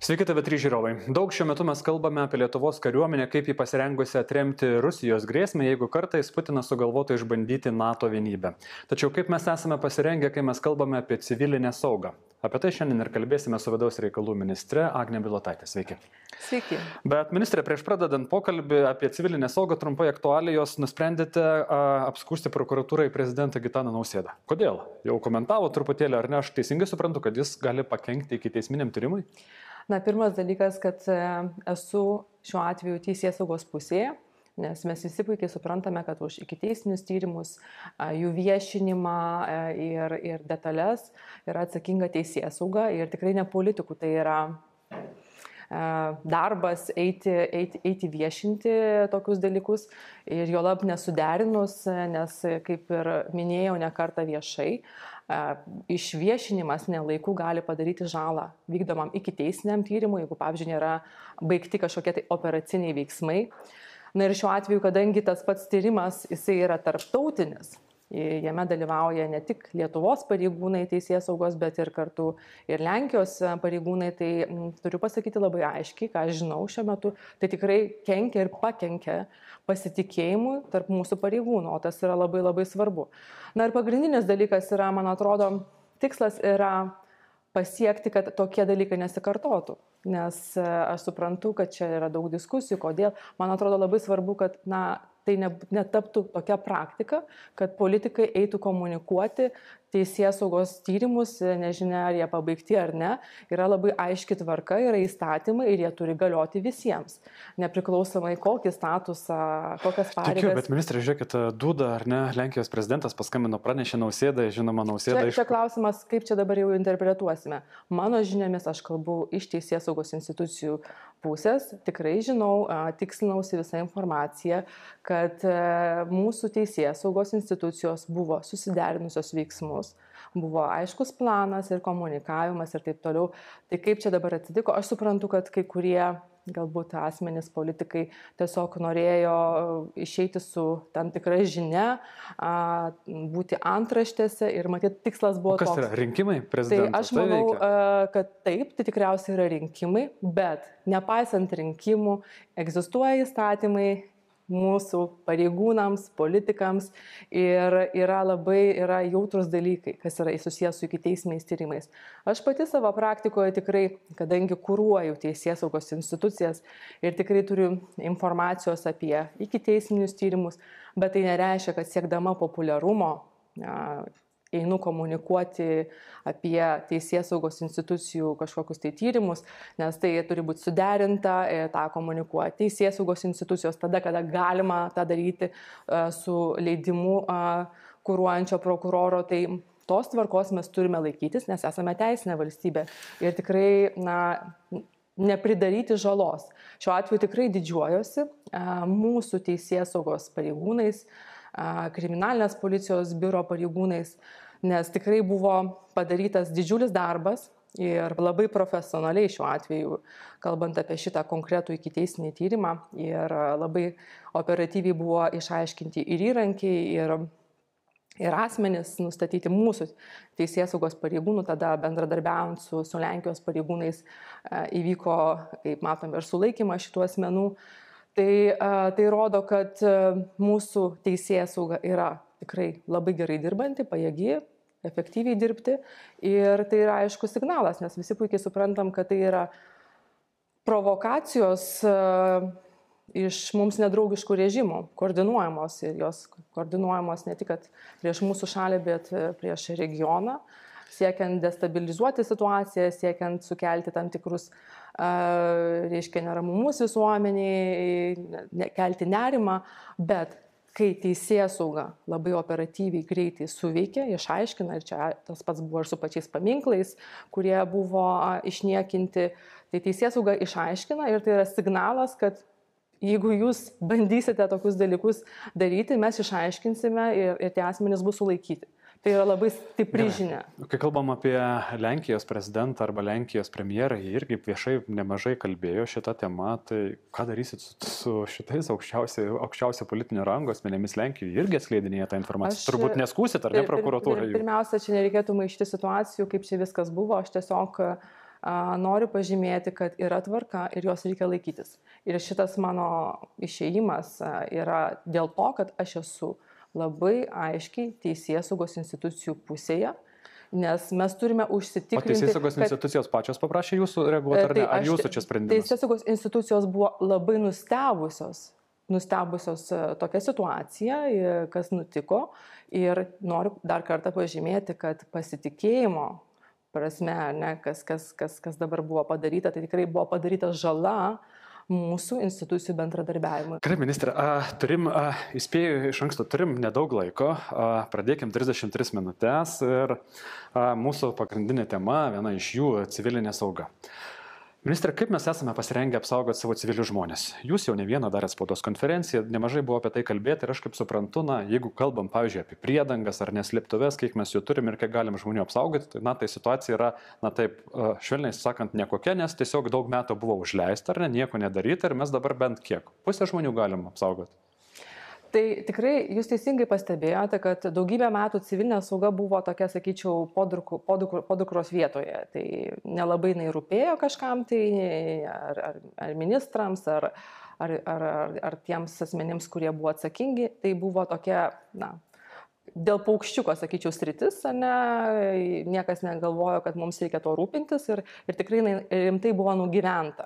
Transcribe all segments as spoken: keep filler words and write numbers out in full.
Sveiki, T V trys žiūrovai. Daug šiuo metu mes kalbame apie Lietuvos kariuomenę, kaip jį pasirengusi atremti Rusijos grėsmę, jeigu kartais Putinas sugalvotų išbandyti NATO vienybę. Tačiau kaip mes esame pasirengę, kai mes kalbame apie civilinę saugą? Apie tai šiandien ir kalbėsime su vidaus reikalų ministre Agne Bilotaite. Sveiki. Sveiki. Bet ministrė, prieš pradedant pokalbį apie civilinę saugą, trumpai aktualijos, nusprendėte a, apskųsti prokuratūrai prezidentą Gitaną Nausėdą. Kodėl? Jau komentavo truputėlį, ar ne? Aš teisingai suprantu, kad jis gali pakenkti iki teisminiam tyrimui? Na, pirmas dalykas, kad esu šiuo atveju teisėsaugos pusėje, nes mes visi puikiai suprantame, kad už ikiteisminius tyrimus, jų viešinimą ir, ir detalės yra atsakinga teisėsauga ir tikrai ne politikų, tai yra darbas eiti, eiti, eiti viešinti tokius dalykus ir jo lab nesuderinus, nes kaip ir minėjau ne kartą viešai, išviešinimas nelaikų gali padaryti žalą vykdomam ikiteisminiam tyrimui, jeigu, pavyzdžiui, nėra baigti kažkokie tai operaciniai veiksmai. Na ir šiuo atveju, kadangi tas pats tyrimas, jisai yra tarptautinis, jame dalyvauja ne tik Lietuvos pareigūnai teisėsaugos, bet ir kartu ir Lenkijos pareigūnai, tai turiu pasakyti labai aiškiai, ką aš žinau šiuo metu, tai tikrai kenkia ir pakenkia pasitikėjimui tarp mūsų pareigūnų, o tas yra labai labai svarbu. Na ir pagrindinis dalykas yra, man atrodo, tikslas yra pasiekti, kad tokie dalykai nesikartotų, nes aš suprantu, kad čia yra daug diskusijų, kodėl. Man atrodo labai svarbu, kad na, tai netaptų tokia praktika, kad politikai eitų komunikuoti teisėsaugos tyrimus, nežinia, ar jie pabaigti ar ne, yra labai aiški tvarka, yra įstatymai ir jie turi galioti visiems, nepriklausomai kokį statusą, kokias pareigas. Tikiu, bet ministrė, žiūrėkit, Duda ar ne, Lenkijos prezidentas paskambino, pranešė Nausėdą, žinoma, Nausėdą. Čia, čia klausimas, kaip čia dabar jau interpretuosime. Mano žiniomis aš kalbu iš teisėsaugos institucijų pusės, tikrai žinau, tikslinausi visą informaciją, kad mūsų teisėsaugos institucijos buvo susiderinusios veiksmus, buvo aiškus planas ir komunikavimas ir taip toliau. Tai kaip čia dabar atsitiko, aš suprantu, kad kai kurie galbūt asmenys politikai tiesiog norėjo išeiti su tam tikra žinia, būti antraštėse ir matyt tikslas buvo toks. Kas yra rinkimai prezidento? Tai aš manau, tai kad taip, tai tikriausiai yra rinkimai, bet nepaisant rinkimų egzistuoja įstatymai mūsų pareigūnams, politikams ir yra labai yra jautrus dalykai, kas yra susijęs su ikiteisminiais tyrimais. Aš pati savo praktikoje tikrai, kadangi kuruoju teisėsaugos institucijas ir tikrai turiu informacijos apie ikiteisminius tyrimus, bet tai nereiškia, kad siekdama populiarumo einu komunikuoti apie teisėsaugos institucijų kažkokius tai tyrimus, nes tai turi būti suderinta, tą komunikuoja teisėsaugos institucijos tada, kada galima tą daryti su leidimu kuruojančio prokuroro. Tai tos tvarkos mes turime laikytis, nes esame teisinė valstybė ir tikrai na, nepridaryti žalos. Šiuo atveju tikrai didžiuojuosi mūsų teisėsaugos pareigūnais, kriminalinės policijos biuro pareigūnais, nes tikrai buvo padarytas didžiulis darbas ir labai profesionaliai šiuo atveju, kalbant apie šitą konkretų ikiteisinį tyrimą, ir labai operatyviai buvo išaiškinti ir įrankiai, ir, ir asmenys nustatyti mūsų teisėsaugos pareigūnų, tada bendradarbiaujant su, su Lenkijos pareigūnais įvyko, kaip matome, ir sulaikymas šitų asmenų. Tai, tai rodo, kad mūsų teisėsauga yra tikrai labai gerai dirbanti, pajėgi, efektyviai dirbti ir tai yra aiškus signalas, nes visi puikiai suprantam, kad tai yra provokacijos iš mums nedraugiškų režimų, koordinuojamos ir jos koordinuojamos ne tik prieš mūsų šalį, bet prieš regioną, siekiant destabilizuoti situaciją, siekiant sukelti tam tikrus reiškia neramumus visuomeniai, kelti nerimą, bet kai teisėsauga labai operatyviai greitai suveikia, išaiškina, ir čia tas pats buvo ir su pačiais paminklais, kurie buvo išniekinti, tai teisėsauga išaiškina ir tai yra signalas, kad jeigu jūs bandysite tokius dalykus daryti, mes išaiškinsime ir, ir tie asmenys bus sulaikyti. Tai yra labai stipri žinia. Kai kalbam apie Lenkijos prezidentą arba Lenkijos premjerą, jie irgi viešai nemažai kalbėjo šitą temą, tai ką darysit su, su šitais aukščiausio, aukščiausio politinio rango asmenėmis Lenkijoje? Irgi atskleidinėja tą informaciją. Aš, Turbūt neskūsit, ar ne prokuratūrai? Pirmiausia, čia nereikėtų maišyti situacijų, kaip čia viskas buvo. Aš tiesiog noriu pažymėti, kad yra tvarka ir jos reikia laikytis. Ir šitas mano išėjimas yra dėl to, kad aš esu labai aiškiai teisėsaugos institucijų pusėje, nes mes turime užsitikrinti... O teisėsaugos kad... institucijos pačios paprašė jūsų reaguoti, ar ne? Ar jūsų čia sprendimas? Teisėsaugos institucijos buvo labai nustebusios, nustebusios tokią situaciją, kas nutiko. Ir noriu dar kartą pažymėti, kad pasitikėjimo prasme, ne, kas, kas, kas, kas dabar buvo padaryta, tai tikrai buvo padaryta žala mūsų institucijų bendradarbiavimui. Gerai, ministrė, turim, a, įspėju iš anksto, turim nedaug laiko, a, pradėkim trisdešimt tris minutės ir a, mūsų pagrindinė tema, viena iš jų - civilinė sauga. Ministrė, kaip mes esame pasirengę apsaugoti savo civilius žmonės? Jūs jau ne vieną darėt spaudos konferenciją, nemažai buvo apie tai kalbėti ir aš kaip suprantu, na, jeigu kalbam, pavyzdžiui, apie priedangas ar neslėptuves, kiek mes jų turim ir kiek galim žmonių apsaugoti, tai, na, tai situacija yra, na, taip, švelniai sakant, nekokia, nes tiesiog daug metų buvo užleista ar ne, nieko nedaryti ir mes dabar bent kiek, pusę žmonių galim apsaugoti. Tai tikrai jūs teisingai pastebėjote, kad daugybę metų civilinė sauga buvo tokia, sakyčiau, podukros podukro, podukro vietoje. Tai nelabai jinai rūpėjo kažkam, tai ar, ar, ar ministrams, ar, ar, ar, ar tiems asmenims, kurie buvo atsakingi. Tai buvo tokia, na, dėl paukščiuko, sakyčiau, sritis, ne, niekas negalvojo, kad mums reikia to rūpintis ir, ir tikrai rimtai buvo nugyventa.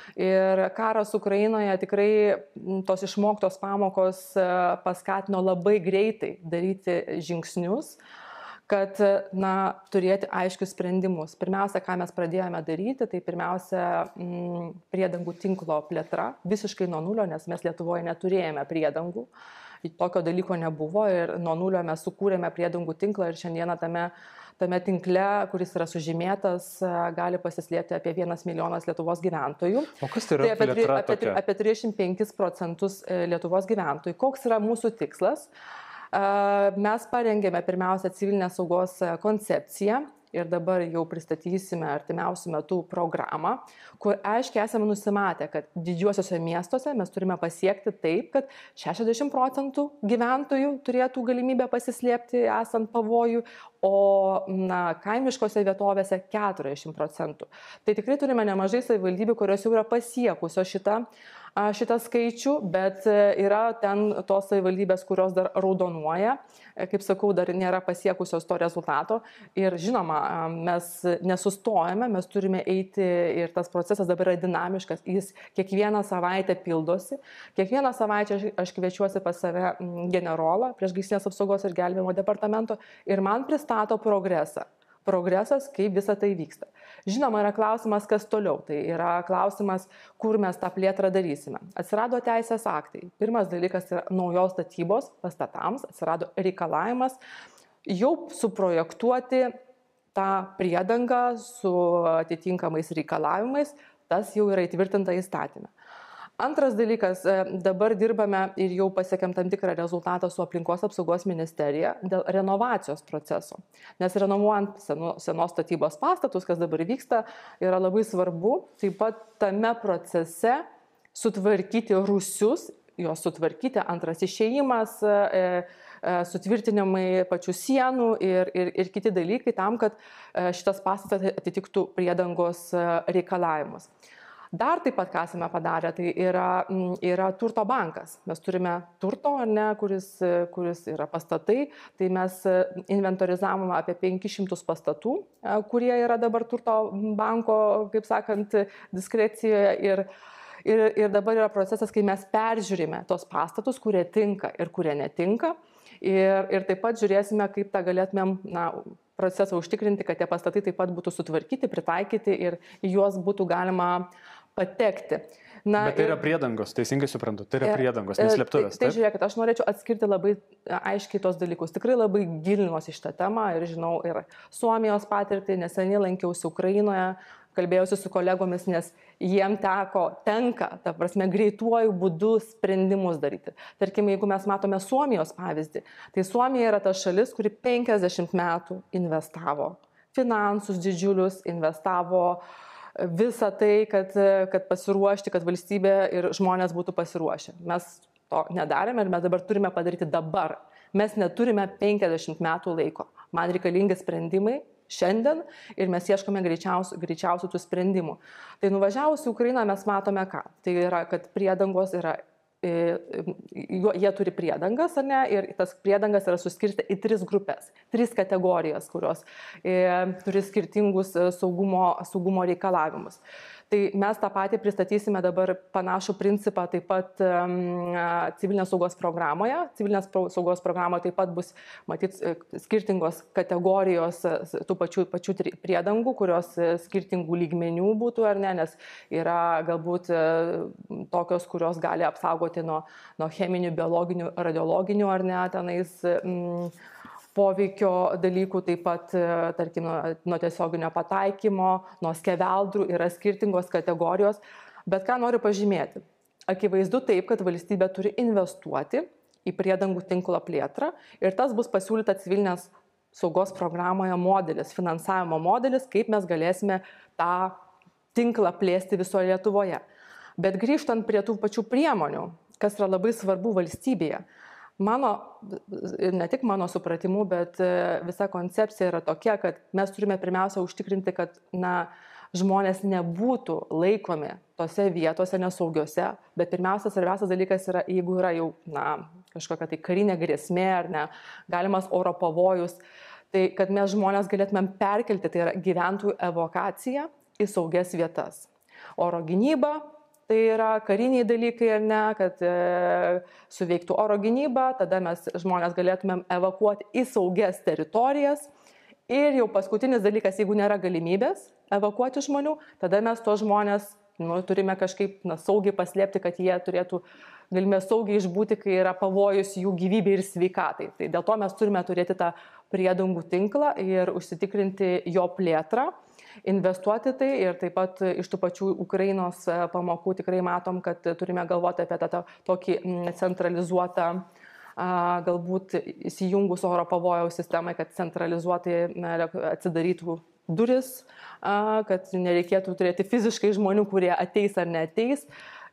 Ir karas Ukrainoje tikrai tos išmoktos pamokos paskatino labai greitai daryti žingsnius, kad, na, turėti aiškius sprendimus. Pirmiausia, ką mes pradėjome daryti, tai pirmiausia m, priedangų tinklo plėtra, visiškai nuo nulio, nes mes Lietuvoje neturėjome priedangų. Tokio dalyko nebuvo ir nuo nulio mes sukūrėme priedangų tinklą ir šiandieną tame Tame tinkle, kuris yra sužymėtas, gali pasislėpti apie vienas milijonas Lietuvos gyventojų. O kas tai yra tai apie, plėtra apie, tokia? Apie trisdešimt penkis procentus Lietuvos gyventojų. Koks yra mūsų tikslas? Mes parengėme pirmiausia civilinės saugos koncepciją ir dabar jau pristatysime artimiausių metų programą, kur aiškiai esame nusimatę, kad didžiuosiuose miestuose mes turime pasiekti taip, kad šešiasdešimt procentų gyventojų turėtų galimybę pasislėpti esant pavojų, o na, kaimiškose vietovėse keturiasdešimt procentų. Tai tikrai turime nemažai savivaldybių, kurios jau yra pasiekusios šitą šitą skaičių, bet yra ten tos savivaldybės, kurios dar raudonuoja, kaip sakau, dar nėra pasiekusios to rezultato. Ir žinoma, mes nesustojame, mes turime eiti ir tas procesas dabar yra dinamiškas, jis kiekvieną savaitę pildosi. Kiekvieną savaitę aš kviečiuosi pas save generolą priešgaisrinės apsaugos ir gelbėjimo departamento ir man pristato progresą. Progresas, kaip visa tai vyksta. Žinoma, yra klausimas, kas toliau. Tai yra klausimas, kur mes tą plėtrą darysime. Atsirado teisės aktai. Pirmas dalykas yra naujos statybos pastatams, atsirado reikalavimas jau suprojektuoti tą priedangą su atitinkamais reikalavimais, tas jau yra įtvirtinta įstatyme. Antras dalykas, dabar dirbame ir jau pasiekėm tam tikrą rezultatą su aplinkos apsaugos ministerija dėl renovacijos proceso. Nes renovuojant senos statybos pastatus, kas dabar vyksta, yra labai svarbu taip pat tame procese sutvarkyti rūsius, juos sutvarkyti, antras išėjimas, sutvirtinimai pačių sienų ir, ir, ir kiti dalykai tam, kad šitas pastatas atitiktų priedangos reikalavimus. Dar taip pat, ką esame padarę, tai yra, yra turto bankas. Mes turime turto, ne, kuris, kuris yra pastatai, tai mes inventorizavome apie penkis šimtus pastatų, kurie yra dabar turto banko, kaip sakant, diskrecijoje. Ir, ir, ir dabar yra procesas, kai mes peržiūrime tos pastatus, kurie tinka ir kurie netinka. Ir, ir taip pat žiūrėsime, kaip tą galėtumėm, na, procesą užtikrinti, kad tie pastatai taip pat būtų sutvarkyti, pritaikyti ir į juos būtų galima patekti. Na, Bet tai yra priedangos, teisingai suprantu, tai yra ir, priedangos, neslėptuvės. Tai, tai žiūrėkit, aš norėčiau atskirti labai aiškiai tos dalykus. Tikrai labai gilinuosi šitą temą ir žinau ir Suomijos patirtį, neseniai lankiausi Ukrainoje, kalbėjausi su kolegomis, nes jiem teko, tenka, ta prasme, greituoju būdu sprendimus daryti. Tarkime, jeigu mes matome Suomijos pavyzdį, tai Suomija yra ta šalis, kuri penkiasdešimt metų investavo finansus didžiulius, investavo visą tai, kad, kad pasiruošti, kad valstybė ir žmonės būtų pasiruošę. Mes to nedarėme ir mes dabar turime padaryti dabar. Mes neturime penkiasdešimt metų laiko. Man reikalingi sprendimai šiandien ir mes ieškome greičiausių, greičiausių tų sprendimų. Tai nuvažiavus į Ukrainą mes matome ką. Tai yra, kad priedangos yra, jie turi priedangas, ar ne, ir tas priedangas yra suskirstę į tris grupės, tris kategorijas, kurios e, turi skirtingus saugumo, saugumo reikalavimus. Tai mes tą patį pristatysime dabar panašų principą taip pat um, civilinės saugos programoje. Civilinės saugos programoje taip pat bus matyti skirtingos kategorijos tų pačių, pačių priedangų, kurios skirtingų lygmenių būtų ar ne, nes yra galbūt tokios, kurios gali apsaugoti nuo, nuo cheminių, biologinių, radiologinių ar ne, tenais mm, poveikio dalykų, taip pat, tarkim, nuo tiesioginio pataikymo, nuo skeveldrų yra skirtingos kategorijos. Bet ką noriu pažymėti? Akivaizdu taip, kad valstybė turi investuoti į priedangų tinklo plėtrą ir tas bus pasiūlyta civilinės saugos programoje modelis, finansavimo modelis, kaip mes galėsime tą tinklą plėsti visoje Lietuvoje. Bet grįžtant prie tų pačių priemonių, kas yra labai svarbu valstybėje, mano, ne tik mano supratimu, bet visa koncepcija yra tokia, kad mes turime pirmiausia užtikrinti, kad na, žmonės nebūtų laikomi tose vietose nesaugiose, bet pirmiausia, svarbiausias dalykas yra, jeigu yra jau na, kažkokia tai karinė grėsmė ar ne, galimas oro pavojus, tai kad mes žmonės galėtumėm perkelti, tai yra gyventojų evakuaciją į saugias vietas. Oro gynyba. Tai yra kariniai dalykai ar ne, kad e, suveiktų oro gynyba, tada mes žmonės galėtumėm evakuoti į saugias teritorijas. Ir jau paskutinis dalykas, jeigu nėra galimybės evakuoti žmonių, tada mes to žmonės nu, turime kažkaip na, saugiai paslėpti, kad jie turėtų galimybę saugiai išbūti, kai yra pavojus jų gyvybei ir sveikatai. Tai dėl to mes turime turėti tą priedangų tinklą ir užsitikrinti jo plėtrą. Investuoti tai ir taip pat iš tų pačių Ukrainos pamokų tikrai matom, kad turime galvoti apie tą, tą tokį centralizuotą, galbūt įsijungus oro pavojaus sistemai, kad centralizuotai atsidarytų duris, kad nereikėtų turėti fiziškai žmonių, kurie ateis ar neateis.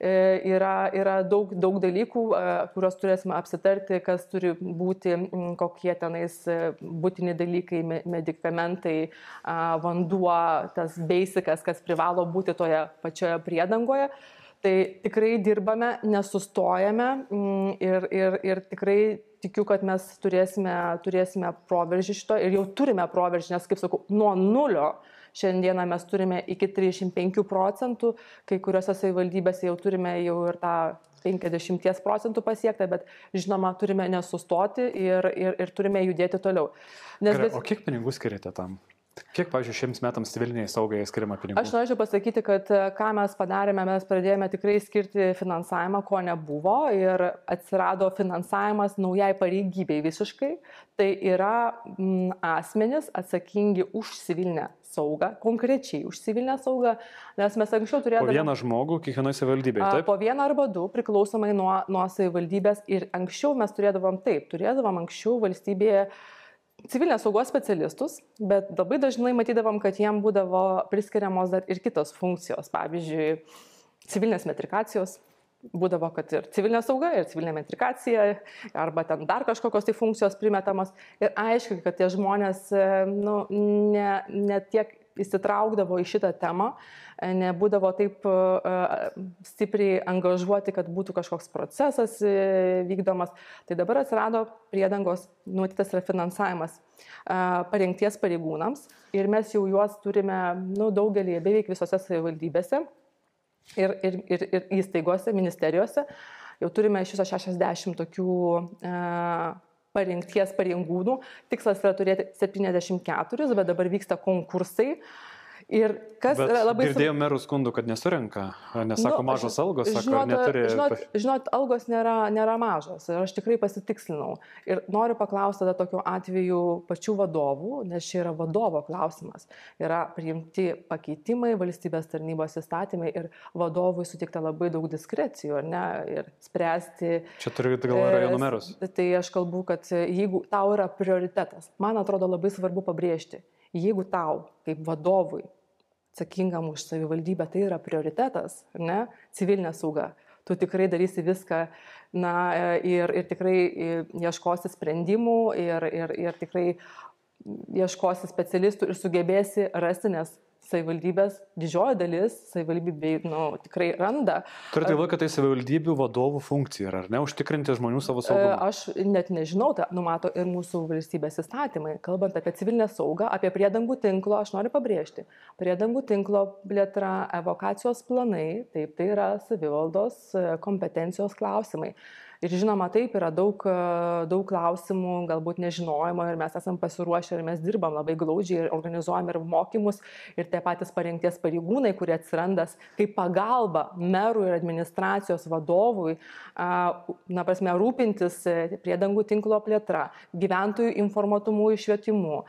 Yra, yra daug, daug dalykų, kuriuos turėsime apsitarti, kas turi būti, kokie tenais būtini dalykai, medikamentai, vanduo, tas basicas, kas privalo būti toje pačioje priedangoje. Tai tikrai dirbame, nesustojame ir, ir, ir tikrai tikiu, kad mes turėsime, turėsime proveržį šito ir jau turime proveržį, nes, kaip sakau, nuo nulio šiandieną mes turime iki trisdešimt penkių procentų, kai kuriuose savivaldybėse jau turime jau ir tą penkiasdešimt procentų pasiektą, bet žinoma, turime nesustoti ir, ir, ir turime judėti toliau. Nes, Gerai, o kiek pinigų skiriate tam? Kiek, pavyzdžiui, šiems metams civiliniai saugai skiriama pinigų? Aš norėčiau pasakyti, kad ką mes padarėme, mes pradėjome tikrai skirti finansavimą, ko nebuvo ir atsirado finansavimas naujai pareigybei visiškai. Tai yra m, asmenys atsakingi už civilinę saugą, konkrečiai už civilinę saugą, nes mes anksčiau turėjome... Po vieną žmogų kiekvienoj savivaldybėje, taip? Po vieną arba du, priklausomai nuo, nuo savivaldybės ir anksčiau mes turėdavom taip, turėdavom anksčiau valstybėje civilinės saugos specialistus, bet labai dažnai matydavom, kad jiem būdavo priskiriamos dar ir kitos funkcijos, pavyzdžiui, civilinės metrikacijos, būdavo, kad ir civilinė sauga, ir civilinė metrikacija, arba ten dar kažkokios tai funkcijos primetamos. Ir aišku, kad tie žmonės nu, ne, ne tiek įsitraukdavo į šitą temą, nebūdavo taip uh, stipriai angažuoti, kad būtų kažkoks procesas uh, vykdomas. Tai dabar atsirado priedangos, numatytas yra finansavimas uh, parengties pareigūnams ir mes jau juos turime nu, daugelį, beveik visose savivaldybėse ir, ir, ir, ir įstaigose, ministerijose. Jau turime iš viso šešiasdešimt tokių uh, parengties pareigūnų. Tikslas yra turėti septyniasdešimt keturis, bet dabar vyksta konkursai. Ir kas Bet yra labai... Girdėjau merų skundų, kad nesurenka, nesako Nu, mažos algos, sako, žinot, neturi... Žinot, žinot, algos nėra, nėra mažos ir aš tikrai pasitikslinau. Ir noriu paklausti tada tokiu atveju pačių vadovų, nes čia yra vadovo klausimas. Yra priimti pakeitimai valstybės tarnybos įstatymai ir vadovui suteikta labai daug diskrecijų, ar ne, ir spręsti... Čia turiu galvoje rajonų merus. Tai aš kalbu, kad jeigu tau yra prioritetas, man atrodo labai svarbu pabrėžti, jeigu tau kaip vadovui atsakingam už savivaldybę tai yra prioritetas, ne, civilinė sauga, tu tikrai darysi viską na, ir, ir tikrai ieškosi sprendimų ir, ir, ir tikrai ieškosi specialistų ir sugebėsi rasti, nes savivaldybės, didžioji dalis savivaldybė nu, tikrai randa. Turite galvoje, kad tai savivaldybių vadovų funkcija yra, ar ne, užtikrinti žmonių savo saugumą? Aš net nežinau, tai numato ir mūsų valstybės įstatymai. Kalbant apie civilinę saugą, apie priedangų tinklo, aš noriu pabrėžti, priedangų tinklo plėtra, evakuacijos planai, taip, tai yra savivaldos kompetencijos klausimai. Ir žinoma, taip yra daug, daug klausimų, galbūt nežinojimo ir mes esam pasiruošę ir mes dirbam labai glaudžiai ir organizuojam ir mokymus ir tie patys parengties pareigūnai, kurie atsirandas kaip pagalba merų ir administracijos vadovui, na, prasme, rūpintis priedangų tinklo plėtra, gyventojų informuotumų išvietimu,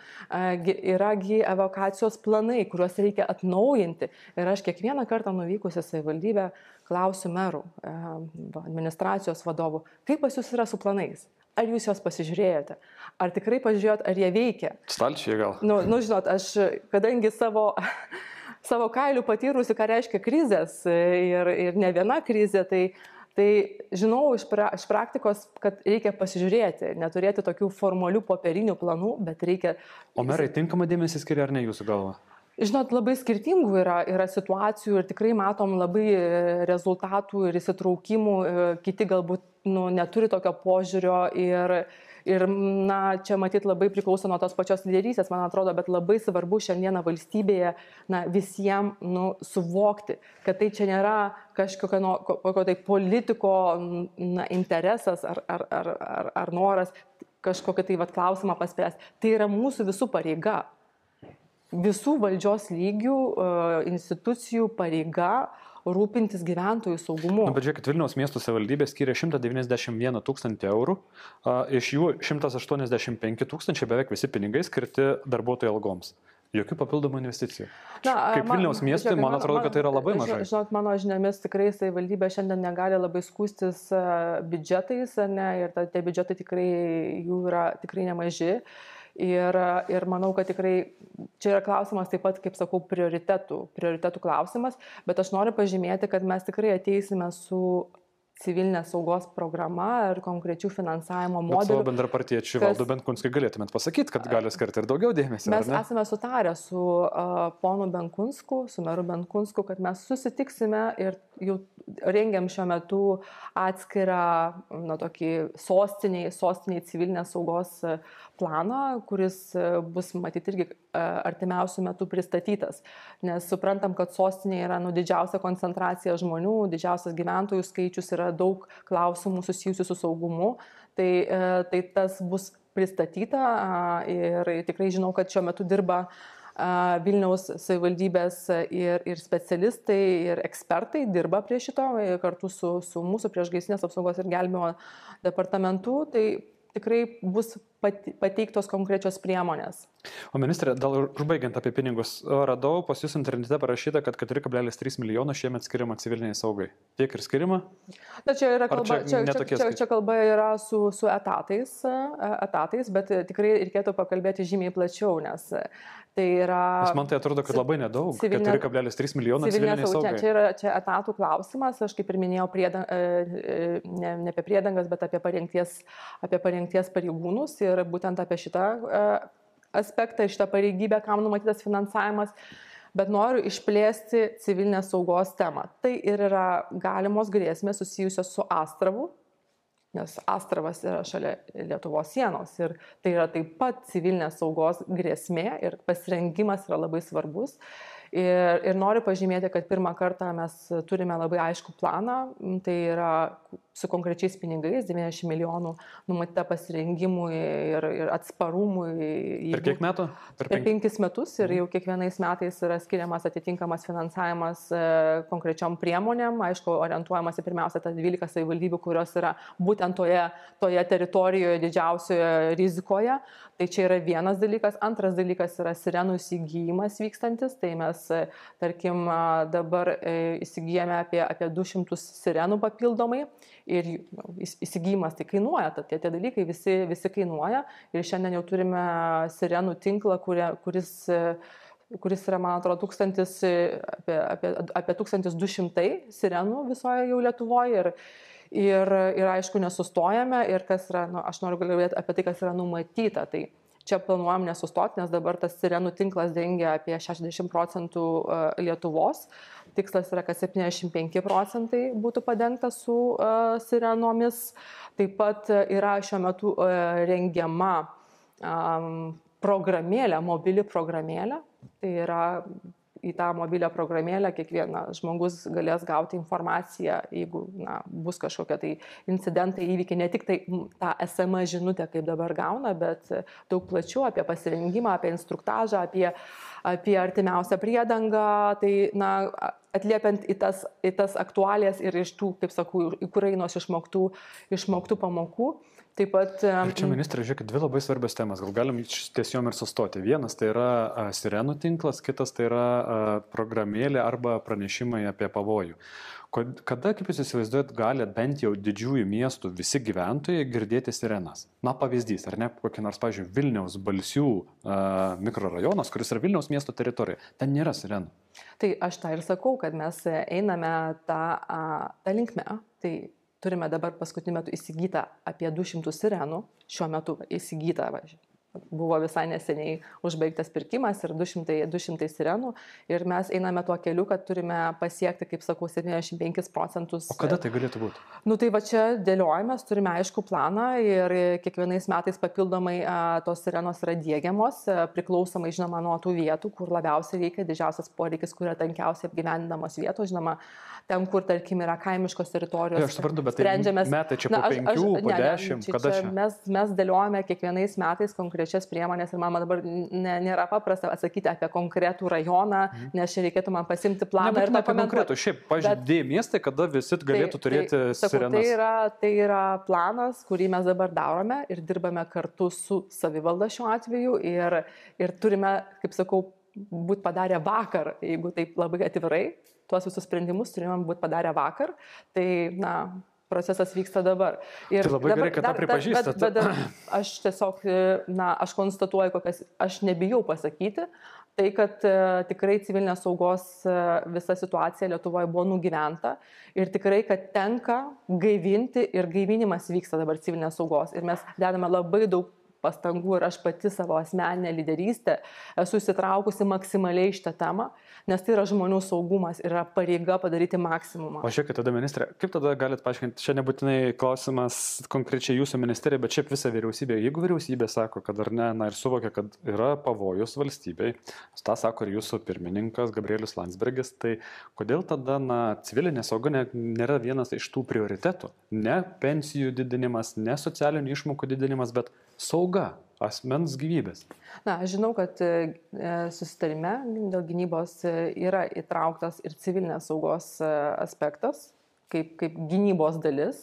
yragi evakuacijos planai, kuriuos reikia atnaujinti. Ir aš kiekvieną kartą nuvykusi savivaldybę klausiu merų, administracijos vadovų, kaip pas jūs yra su planais? Ar jūs juos pasižiūrėjote? Ar tikrai pažiūrėjot, ar jie veikia? Stalčiai gal. Nu, nu žinot, aš, kadangi savo, savo kailių patyrusi, ką reiškia krizės ir, ir ne viena krizė, tai, tai žinau iš, pra, iš praktikos, kad reikia pasižiūrėti, neturėti tokių formalių popierinių planų, bet reikia... O merai tinkamą dėmesį skiria ar ne jūsų galva? Žinot, labai skirtingų yra, yra situacijų ir tikrai matom labai rezultatų ir įsitraukimų, kiti galbūt nu, neturi tokio požiūrio ir, ir na, čia matyt labai priklauso nuo tos pačios lyderystės, man atrodo, bet labai svarbu šiandieną valstybėje na, visiems nu, suvokti, kad tai čia nėra kažkokio no, kokio tai politiko na, interesas ar, ar, ar, ar, ar noras kažkokį tai vat, klausimą paspręsti. Tai yra mūsų visų pareiga. Visų valdžios lygių institucijų pareiga rūpintis gyventojų saugumu. Na, bet žiūrėkit, Vilniaus miesto savivaldybė skiria šimtą devyniasdešimt vieną tūkstantį eurų, iš jų šimtas aštuoniasdešimt penki tūkstančiai beveik visi pinigai skirti darbuotojų algoms. Jokių papildomų investicijų. Na, Kaip man, Vilniaus miestui, man atrodo, kad tai yra labai mažai. Žinot, mano žiniomis tikrai savivaldybė šiandien negali labai skūstis biudžetais, ne, ir ta, tie biudžetai tikrai jų yra tikrai nemaži. Ir, ir manau, kad tikrai čia yra klausimas taip pat, kaip sakau, prioritetų, prioritetų klausimas, bet aš noriu pažymėti, kad mes tikrai ateisime su civilinės saugos programa ir konkrečių finansavimo modelių. Bet savo bendrapartiečių Valdu Benkunskui galėtumėt pasakyti, kad gali skirti ir daugiau dėmesio. Mes esame sutarę su uh, ponu Benkunsku, su meru Benkunsku, kad mes susitiksime ir jau rengiam šiuo metu atskirą na, tokį sostiniai, sostiniai civilinės saugos planą, kuris bus matyti irgi artimiausių metų pristatytas. Nes suprantam, kad sostinėje yra nu, didžiausia koncentracija žmonių, didžiausias gyventojų skaičius, yra daug klausimų susijusių su saugumu. Tai, tai tas bus pristatyta ir tikrai žinau, kad šiuo metu dirba Vilniaus savivaldybės ir, ir specialistai, ir ekspertai dirba prie šito kartu su, su mūsų priešgaisrinės apsaugos ir gelbėjimo departamentu. Tai tikrai bus pateiktos konkrečios priemonės. O ministrė, dar užbaigiant apie pinigus, radau pas jūs internete parašyta, kad keturi kablelis trys milijono šiemet skiriama civiliniai saugai. Tiek ir skiriama? Na, čia, yra kalba, čia, čia, čia, čia, čia kalba yra su, su etatais, etatais, bet tikrai reikėtų pakalbėti žymiai plačiau, nes tai yra... Nes man tai atrodo, kad labai nedaug, civilinė, keturi kablelis trys milijono civiliniai saugai. Čia, čia yra čia etatų klausimas, aš kaip ir minėjau, priedang, ne, ne apie priedangas, bet apie parengties, apie parengties pareigūnus ir būtent apie šitą aspektą ir šitą pareigybę, kam numatytas finansavimas, bet noriu išplėsti civilinės saugos temą. Tai ir yra galimos grėsmės susijusios su Astravu, nes Astravas yra šalia Lietuvos sienos ir tai yra taip pat civilinės saugos grėsmė ir pasirengimas yra labai svarbus. Ir, ir noriu pažymėti, kad pirmą kartą mes turime labai aiškų planą, tai yra su konkrečiais pinigais, devyniasdešimt milijonų numatyta pasirengimui ir, ir atsparumui. Per kiek metų? Per, per penkis metus ir jau kiekvienais metais yra skiriamas atitinkamas finansavimas e, konkrečiom priemonėm, aišku, orientuojamas į pirmiausia tas dvylika savivaldybių, kurios yra būtent toje, toje teritorijoje didžiausioje rizikoje. Tai čia yra vienas dalykas. Antras dalykas yra sirenų įsigijimas vykstantis. Tai mes, tarkim, dabar įsigijame apie, apie du šimtus sirenų papildomai. Ir įsigijimas tai kainuoja, tie, tie dalykai visi, visi kainuoja. Ir šiandien jau turime sirenų tinklą, kurie, kuris, kuris yra, man atrodo, tūkstantis, apie, apie, apie tūkstantis du šimtai sirenų visoje jau Lietuvoje. Ir, ir, ir aišku, nesustojame. Ir kas yra, nu, aš noriu kalbėti apie tai, kas yra numatyta. Tai čia planuojam nesustoti, nes dabar tas sirenų tinklas dengia apie šešiasdešimt procentų Lietuvos. Tikslas yra, kad septyniasdešimt penki procentai būtų padengta su uh, sirenomis. Taip pat yra šiuo metu uh, rengiama um, programėlė, mobili programėlė. Tai yra į tą mobilią programėlę kiekvienas žmogus galės gauti informaciją, jeigu na, bus kažkokie tai incidentai, įvykiai, ne tik tai tą S M S žinutę, kaip dabar gauna, bet daug plačiau apie pasirengimą, apie instruktažą, apie, apie artimiausią priedangą, tai na, atliepiant į tas, į tas aktualijas ir iš tų, kaip sakau, Ukrainos išmoktų, išmoktų pamokų. Taip pat... Ir čia, ministrė, žiūrėkit, dvi labai svarbios temas, gal galim ties jom ir sustoti. Vienas tai yra a, sirenų tinklas, kitas tai yra a, programėlė arba pranešimai apie pavojų. Kada, kaip jūs įsivaizduojat, gali bent jau didžiųjų miestų visi gyventojai girdėti sirenas? Na, pavyzdys, ar ne, kokį nors, pavyzdžiui, Vilniaus Balsių a, mikrorajonas, kuris yra Vilniaus miesto teritorija, ten nėra sirenų. Tai aš tą ir sakau, kad mes einame tą, a, tą linkmę. Tai turime dabar paskutiniu metu įsigytą apie du šimtus sirenų, šiuo metu įsigytą, važiuoju. Buvo visai neseniai užbaigtas pirkimas ir du šimtai sirenų ir mes einame tuo keliu, kad turime pasiekti, kaip sakau, septyniasdešimt penkis procentus. O kada tai galėtų būti? Nu tai va čia dėliojamės, turime aišku planą ir kiekvienais metais papildomai a, tos sirenos yra diegiamos, a, priklausomai žinoma nuo tų vietų, kur labiausiai reikia, didžiausias poreikis, kur yra tankiausiai apgyvendinamos vietos, žinoma, ten, kur, tarkim, yra kaimiškos teritorijos. Ja, aš suprantu, bet tai metai čia po penkių, po dešimt, kada čia? Mes, mes dėliojame kiekvienais metais konkrečias priemonės ir man dabar ne, nėra paprasta atsakyti apie konkretų rajoną, mm. nes čia reikėtų man pasimti planą. Nebūtina ir apie konkretų, šiaip, pažiūrėjai miestai, kada visi galėtų tai, turėti tai, sirenas. Tai yra, tai yra planas, kurį mes dabar darome ir dirbame kartu su savivalda šiuo atveju ir, ir turime, kaip sakau, būti padarę vakar, jeigu taip labai atvirai. Tuos visus sprendimus turėjom būti padarę vakar, tai, na, procesas vyksta dabar. Ir tai labai dabar, gerai, kad tą pripažįstate. Bet, bet, bet aš tiesiog, na, aš konstatuoju, kokias, aš nebijau pasakyti, tai, kad e, tikrai civilinės saugos e, visa situacija Lietuvoje buvo nugyventa ir tikrai, kad tenka gaivinti ir gaivinimas vyksta dabar civilinės saugos. Ir mes dedame labai daug pastangų ir aš pati savo asmeninę lyderystę esu įsitraukusi maksimaliai šitą temą, nes tai yra žmonių saugumas ir yra pareiga padaryti maksimumą. O žiūrėkit, tada ministrė, kaip tada galite paaiškinti, čia nebūtinai klausimas konkrečiai jūsų ministerija, bet šiaip visa vyriausybė. Jeigu vyriausybė sako, kad ar ne, na ir suvokia, kad yra pavojus valstybei, tą sako ir jūsų pirmininkas Gabrielius Landsbergis, tai kodėl tada, na, civilinė sauga ne, nėra vienas iš tų prioritetų? Ne pensijų didinimas, ne socialinių išmokų didinimas, bet sauga, asmens gyvybės. Na, aš žinau, kad susitarime dėl gynybos yra įtrauktas ir civilinės saugos aspektas, kaip, kaip gynybos dalis.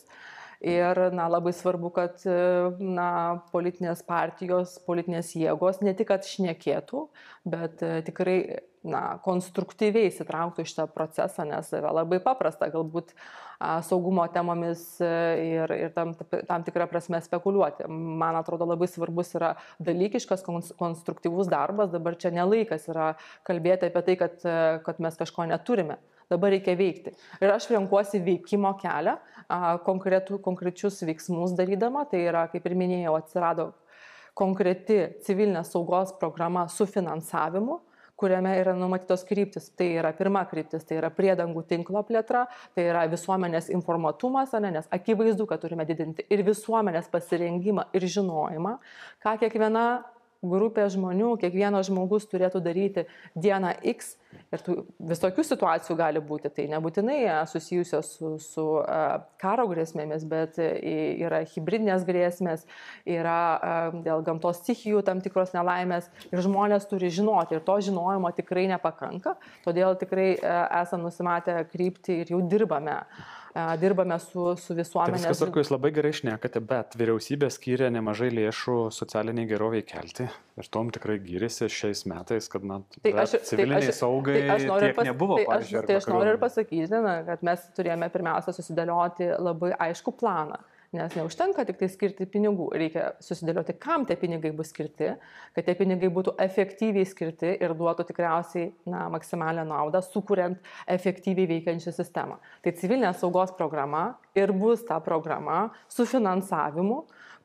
Ir na, labai svarbu, kad na, politinės partijos, politinės jėgos ne tik kad šnekėtų, bet tikrai na, konstruktyviai įsitrauktų į šitą procesą, nes yra labai paprasta galbūt a, saugumo temomis ir, ir tam, tam tikrą prasme spekuliuoti. Man atrodo, labai svarbus yra dalykiškas, konstruktyvus darbas. Dabar čia nelaikas yra kalbėti apie tai, kad, kad mes kažko neturime. Dabar reikia veikti. Ir aš renkuosi veikimo kelią, konkretų, konkrečius veiksmus darydama. Tai yra, kaip ir minėjau, atsirado konkreti civilinės saugos programa su finansavimu, kuriame yra numatytos kryptis. Tai yra pirma kryptis, tai yra priedangų tinklo plėtra, tai yra visuomenės informatumas, ne, nes akivaizdu, kad turime didinti ir visuomenės pasirengimą ir žinojimą, ką kiekviena grupė žmonių, kiekvienas žmogus turėtų daryti dieną X ir tų visokių situacijų gali būti. Tai nebūtinai susijusios su, su karo grėsmėmis, bet yra hibridinės grėsmės, yra dėl gamtos stichijų tam tikros nelaimės ir žmonės turi žinoti ir to žinojimo tikrai nepakanka. Todėl tikrai esame nusimatę kryptį ir jau dirbame. Dirbame su, su visuomenės. Tai viskas, ar jūs labai gerai šnekate, bet vyriausybė skyrė nemažai lėšų socialiniai geroviai kelti ir tom tikrai gyrėsi šiais metais, kad na, tai aš, civiliniai tai aš, saugai tai tiek pas, nebuvo. Tai aš, tai aš noriu ir pasakyti, na, kad mes turėjome pirmiausia susidėlioti labai aišku planą. Nes neužtenka tik tai skirti pinigų, reikia susidėlioti, kam tie pinigai bus skirti, kad tie pinigai būtų efektyviai skirti ir duotų tikriausiai na, maksimalią naudą, sukuriant efektyviai veikiančią sistemą. Tai civilinės saugos programa ir bus ta programa su finansavimu,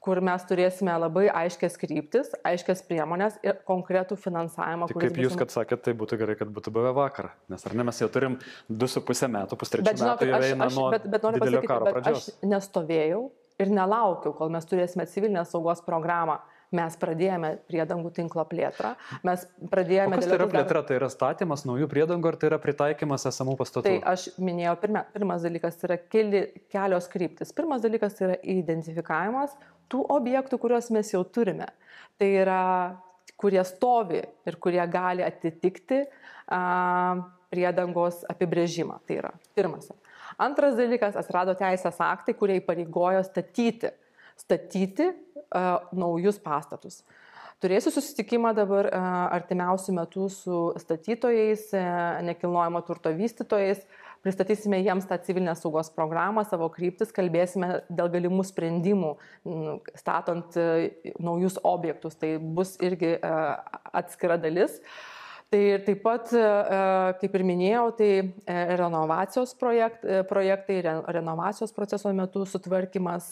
kur mes turėsime labai aiškias kryptis, aiškias priemonės ir konkretų finansavimą. Tai kaip jūs, kad sakėt, tai būtų gerai, kad būtų buvę vakar, nes ar ne, mes jau turim du su pusę metų, pustrečių metų ir eina nuo bet, bet noriu didelio pasakyti, karo bet pradžios. Aš nestovėjau ir nelaukiau, kol mes turėsime civilinės saugos programą. Mes pradėjome priedangų tinklo plėtrą, mes pradėjome... O kas tai yra plėtra? Tai yra statymas naujų priedangų ar tai yra pritaikymas esamų pastatų? Tai aš minėjau, pirma, pirmas dalykas yra keli, kelios kryptis. Pirmas dalykas yra identifikavimas tų objektų, kuriuos mes jau turime. Tai yra, kurie stovi ir kurie gali atitikti a, priedangos apibrėžimą. Tai yra pirmas. Antras dalykas, atsirado teisės aktai, kurie įpareigojo statyti. statyti uh, naujus pastatus. Turėsiu susitikimą dabar uh, artimiausių metų su statytojais, uh, nekilnojamo turto vystytojais, pristatysime jiems tą civilinės saugos programą, savo kryptis, kalbėsime dėl galimų sprendimų, statant uh, naujus objektus. Tai bus irgi uh, atskira dalis. Tai ir taip pat, kaip ir minėjau, tai renovacijos projekt, projektai, renovacijos proceso metu sutvarkymas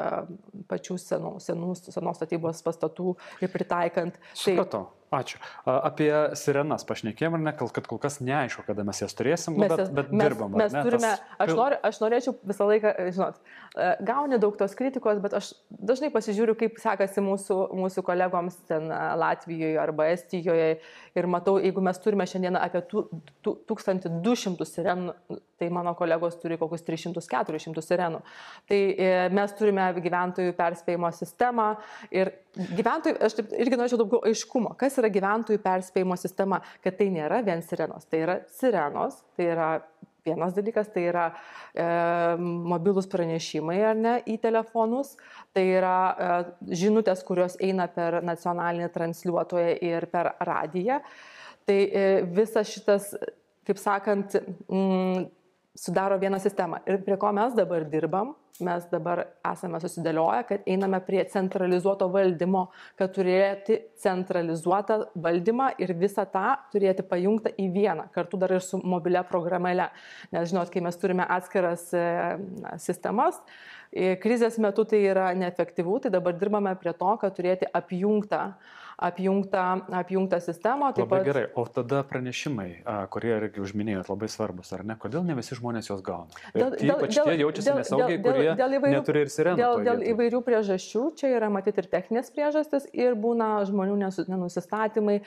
pačių senų, senų, senos statybos pastatų ir pritaikant. Supratau. Ačiū. Apie sirenas pašnekėjom, ar ne, kad kol kas neaišku, kada mes jas turėsim, mes, bet, bet mes, dirbam. Mes ne, turime, tas... aš, noriu, aš norėčiau visą laiką, žinot, gauni daug tos kritikos, bet aš dažnai pasižiūriu, kaip sekasi mūsų, mūsų kolegoms ten Latvijoje arba Estijoje ir matau, jeigu mes turime šiandieną apie tūkstantį du šimtus sirenų, tai mano kolegos turi kokius tris šimtus keturis šimtus sirenų. Tai mes turime gyventojų perspėjimo sistemą ir gyventojų, aš taip, irgi norėčiau daugiau aiškumo, kas yra gyventojų perspėjimo sistema, kad tai nėra vien sirenos, tai yra sirenos, tai yra vienas dalykas, tai yra e, mobilūs pranešimai ar ne į telefonus, tai yra e, žinutės, kurios eina per nacionalinį transliuotoją ir per radiją. Tai e, visas šitas, kaip sakant, mm, sudaro vieną sistemą. Ir prie ko mes dabar dirbam, mes dabar esame susidėlioję, kad einame prie centralizuoto valdymo, kad turėti centralizuotą valdymą ir visą tą turėti pajungtą į vieną, kartu dar ir su mobilia programėle. Nes žinot, kai mes turime atskiras na, sistemas, krizės metu tai yra neefektyvu, tai dabar dirbame prie to, kad turėti apjungtą apjungtą, apjungtą sistemą. Labai pat... gerai, o tada pranešimai, kurie irgi užminėjot, labai svarbus, ar ne? Kodėl ne visi žmonės jos gauna? Dėl, ir ypač tie jaučiasi dėl, nesaugiai, dėl, kurie dėl įvairių, neturi ir sirenų. Dėl, dėl įvairių priežasčių, čia yra matyti ir techninės priežastis ir būna žmonių nenusistatymai,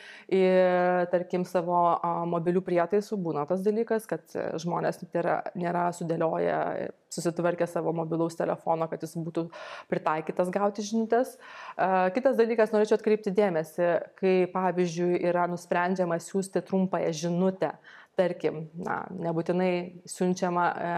ir, tarkim, savo a, mobilių prietaisų būna tas dalykas, kad žmonės nėra, nėra sudėlioję, susitvarkę savo mobilaus telefono, kad jis būtų pritaikytas gauti žinutės. A, kitas dalykas, norėčiau atkreipti dėmesį, kai, pavyzdžiui, yra nusprendžiama siūsti trumpąją žinutę, tarkim, na, nebūtinai siunčiama e,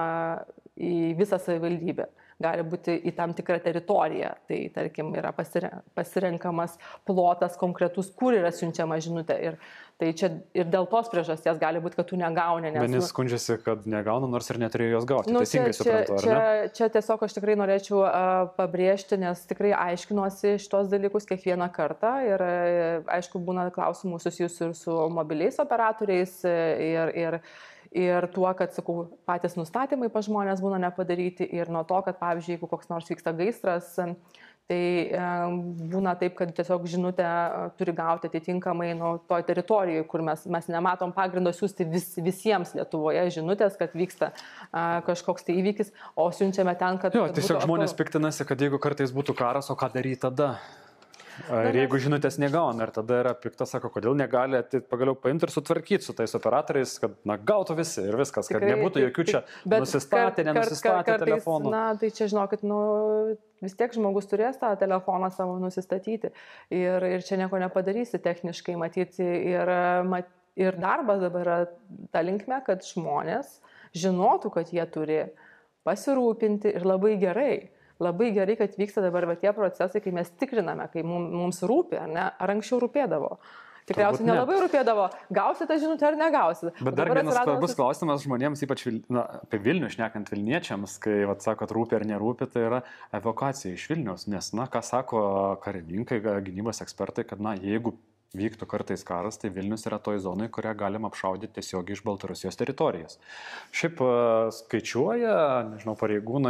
į visą savivaldybę, gali būti į tam tikrą teritoriją, tai, tarkim, yra pasirenkamas plotas konkretus, kur yra siunčiama žinutė. Ir tai čia ir dėl tos priežasties gali būti, kad tu negauni. Nes Vieni skundžiasi, kad negauna, nors ir neturėjo jos gauti. Nu, Teisingai čia, suprantu, ar čia, ne? Čia tiesiog aš tikrai norėčiau uh, pabrėžti, nes tikrai aiškinuosi šitos dalykus kiekvieną kartą ir uh, aišku, būna klausimų susijusių ir su mobiliais operatoriais ir, ir, ir tuo, kad, sakau, patys nustatymai pa žmonės būna nepadaryti ir nuo to, kad, pavyzdžiui, jeigu koks nors vyksta gaisras, tai e, būna taip, kad tiesiog žinutę turi gauti atitinkamai nuo toj teritorijoje, kur mes, mes nematom pagrindo siūsti vis, visiems Lietuvoje žinutės, kad vyksta a, kažkoks tai įvykis, o siunčiame ten, kad... Jo, kad tiesiog būtų žmonės aktualu. piktinasi, kad jeigu kartais būtų karas, o ką daryti tada? Ir jeigu žinutės negauna, ir tada yra piktas, sako, kodėl negali ateit, pagaliau paimti ir sutvarkyti su tais operatoriais, kad na, gautų visi ir viskas, kad tikrai, nebūtų jokių čia nusistatę, nenusistatę telefonų. Na, tai čia žinokit, nu, vis tiek žmogus turės tą telefoną savo nusistatyti ir, ir čia nieko nepadarysi techniškai matyti ir, mat, ir darbas dabar yra ta linkme, kad žmonės žinotų, kad jie turi pasirūpinti ir labai gerai. Labai gerai, kad vyksta dabar va, tie procesai, kai mes tikriname, kai mums, mums rūpi, ar ne? Ar anksčiau rūpėdavo? Tikriausiai nelabai rūpėdavo, gausi tą žinutę ar negausi. Bet dar vienas svarbus klausimas žmonėms, ypač na, apie Vilnių šnekant Vilniečiams, kai vat, sakot, rūpi ar nerūpi, tai yra evakuacija iš Vilniaus. Nes, na, ką sako karininkai, gynybos ekspertai, kad, na, jeigu vyktų kartais karas, tai Vilnius yra toj zonai, kurią galima apšaudyti tiesiog iš Baltarusijos teritorijos. Šiaip skaičiuoja, nežinau, pareigūnai,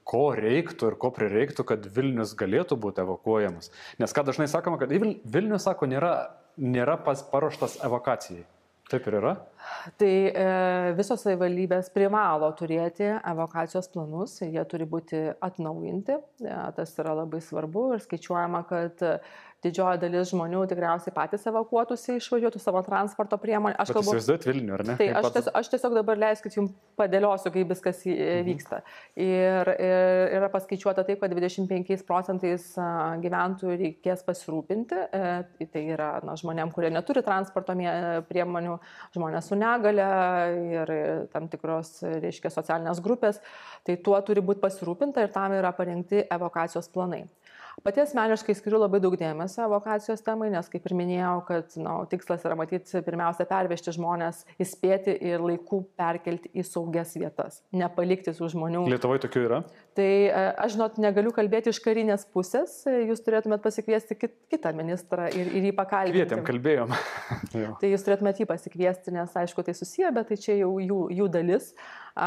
ko reiktų ir ko prireiktų, kad Vilnius galėtų būti evakuojamas. Nes ką dažnai sakoma, kad Vilnius, sako, nėra, nėra pas paruoštas evakuacijai. Taip ir yra? Tai e, visos savivaldybės privalo turėti evakuacijos planus, jie turi būti atnaujinti, e, tas yra labai svarbu ir skaičiuojama, kad didžioji dalis žmonių tikriausiai patys evakuotųsi, išvažiuotų savo transporto priemonę. Aš kalbu... įsivaizduojat Vilnių, ar ne? Tai aš, ties, aš tiesiog dabar leiskit jums padėliosiu, kaip viskas vyksta. Ir, ir yra paskaičiuota taip, kad dvidešimt penkiais procentais gyventojų reikės pasirūpinti. Tai yra na, žmonėm, kurie neturi transporto priemonių, žmonės su negale ir tam tikros, reiškia, socialinės grupės. Tai tuo turi būti pasirūpinta ir tam yra parengti evakuacijos planai. Pati asmeniškai skiriu labai daug dėmesio evakuacijos temai, nes kaip ir minėjau, kad na, tikslas yra matyti pirmiausia pervežti žmonės, įspėti ir laiku perkelti į saugias vietas, nepalikti tų žmonių. Lietuvoje tokių yra? Tai aš žinot, negaliu kalbėti iš karinės pusės, jūs turėtumėt pasikviesti kit, kitą ministrą ir, ir jį pakalbinti. Kvietėm, kalbėjom. Tai jūs turėtumėt jį pasikviesti, nes aišku tai susiję, bet tai čia jau jų, jų dalis.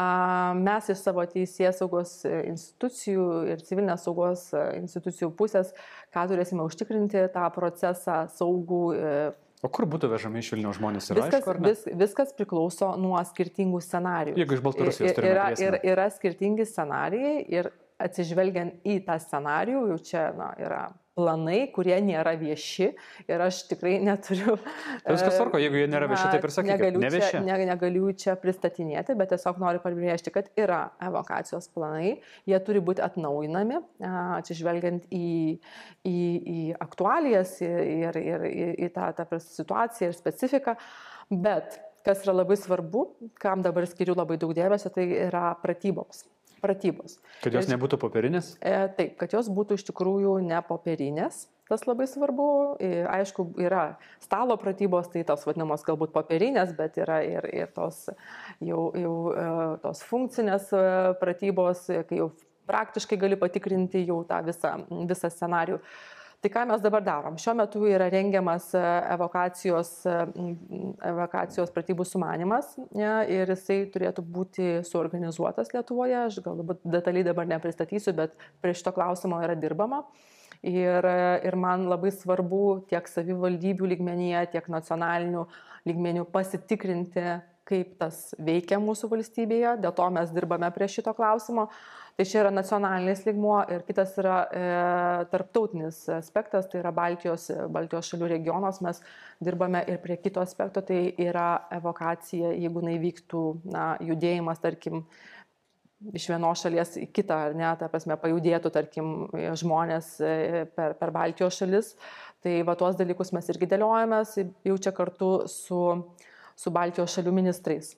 Mes iš savo teisėsaugos institucijų ir civilinės saugos institucijų pusės, ką turėsime užtikrinti tą procesą saugų. O kur būtų vežami iš Vilniaus žmonės? Yra, viskas, aišku, vis, viskas priklauso nuo skirtingų scenarijų. Jeigu iš Baltarusijos turime yra, grėsmę. yra, yra skirtingi scenarijai ir atsižvelgiant į tą scenarijų, jau čia na, yra planai, kurie nėra vieši ir aš tikrai neturiu... Viskas tvarko, jeigu jie nėra vieši, taip ir sakykite, negaliu, nevieši. čia, ne, negaliu čia pristatinėti, bet tiesiog noriu pabrėžti, kad yra evakuacijos planai, jie turi būti atnaujinami, atsižvelgiant į, į, į aktualijas ir, ir, ir į tą, tą situaciją ir specifiką, bet kas yra labai svarbu, kam dabar skiriu labai daug dėmesio, tai yra pratyboms. Pratybos. Kad jos nebūtų popierinės? E, taip, kad jos būtų iš tikrųjų ne popierinės, tas labai svarbu. E, aišku, yra stalo pratybos, tai tos vadinamos galbūt popierinės, bet yra ir, ir tos, jau, jau, tos funkcinės pratybos, kai jau praktiškai gali patikrinti jau tą visą, visą scenarijų. Tai ką mes dabar darom? Šiuo metu yra rengiamas evakuacijos, evakuacijos pratybų sumanymas ja, ir jisai turėtų būti suorganizuotas Lietuvoje. Aš galbūt detaliai dabar nepristatysiu, bet prie šito klausimo yra dirbama. Ir, ir man labai svarbu tiek savivaldybių lygmenyje, tiek nacionalinių lygmenių pasitikrinti, kaip tas veikia mūsų valstybėje. Dėl to mes dirbame prie šito klausimo. Tai čia yra nacionalinis lygmuo ir kitas yra e, tarptautinis aspektas, tai yra Baltijos, Baltijos šalių regionas. Mes dirbame ir prie kito aspekto, tai yra evakuacija, jeigu nevyktų na, judėjimas, tarkim, iš vienos šalies į kitą, ar ne, ta prasme, pajudėtų, tarkim, žmonės per, per Baltijos šalis. Tai va tuos dalykus mes irgi dėliojamės, jau čia kartu su, su Baltijos šalių ministrais.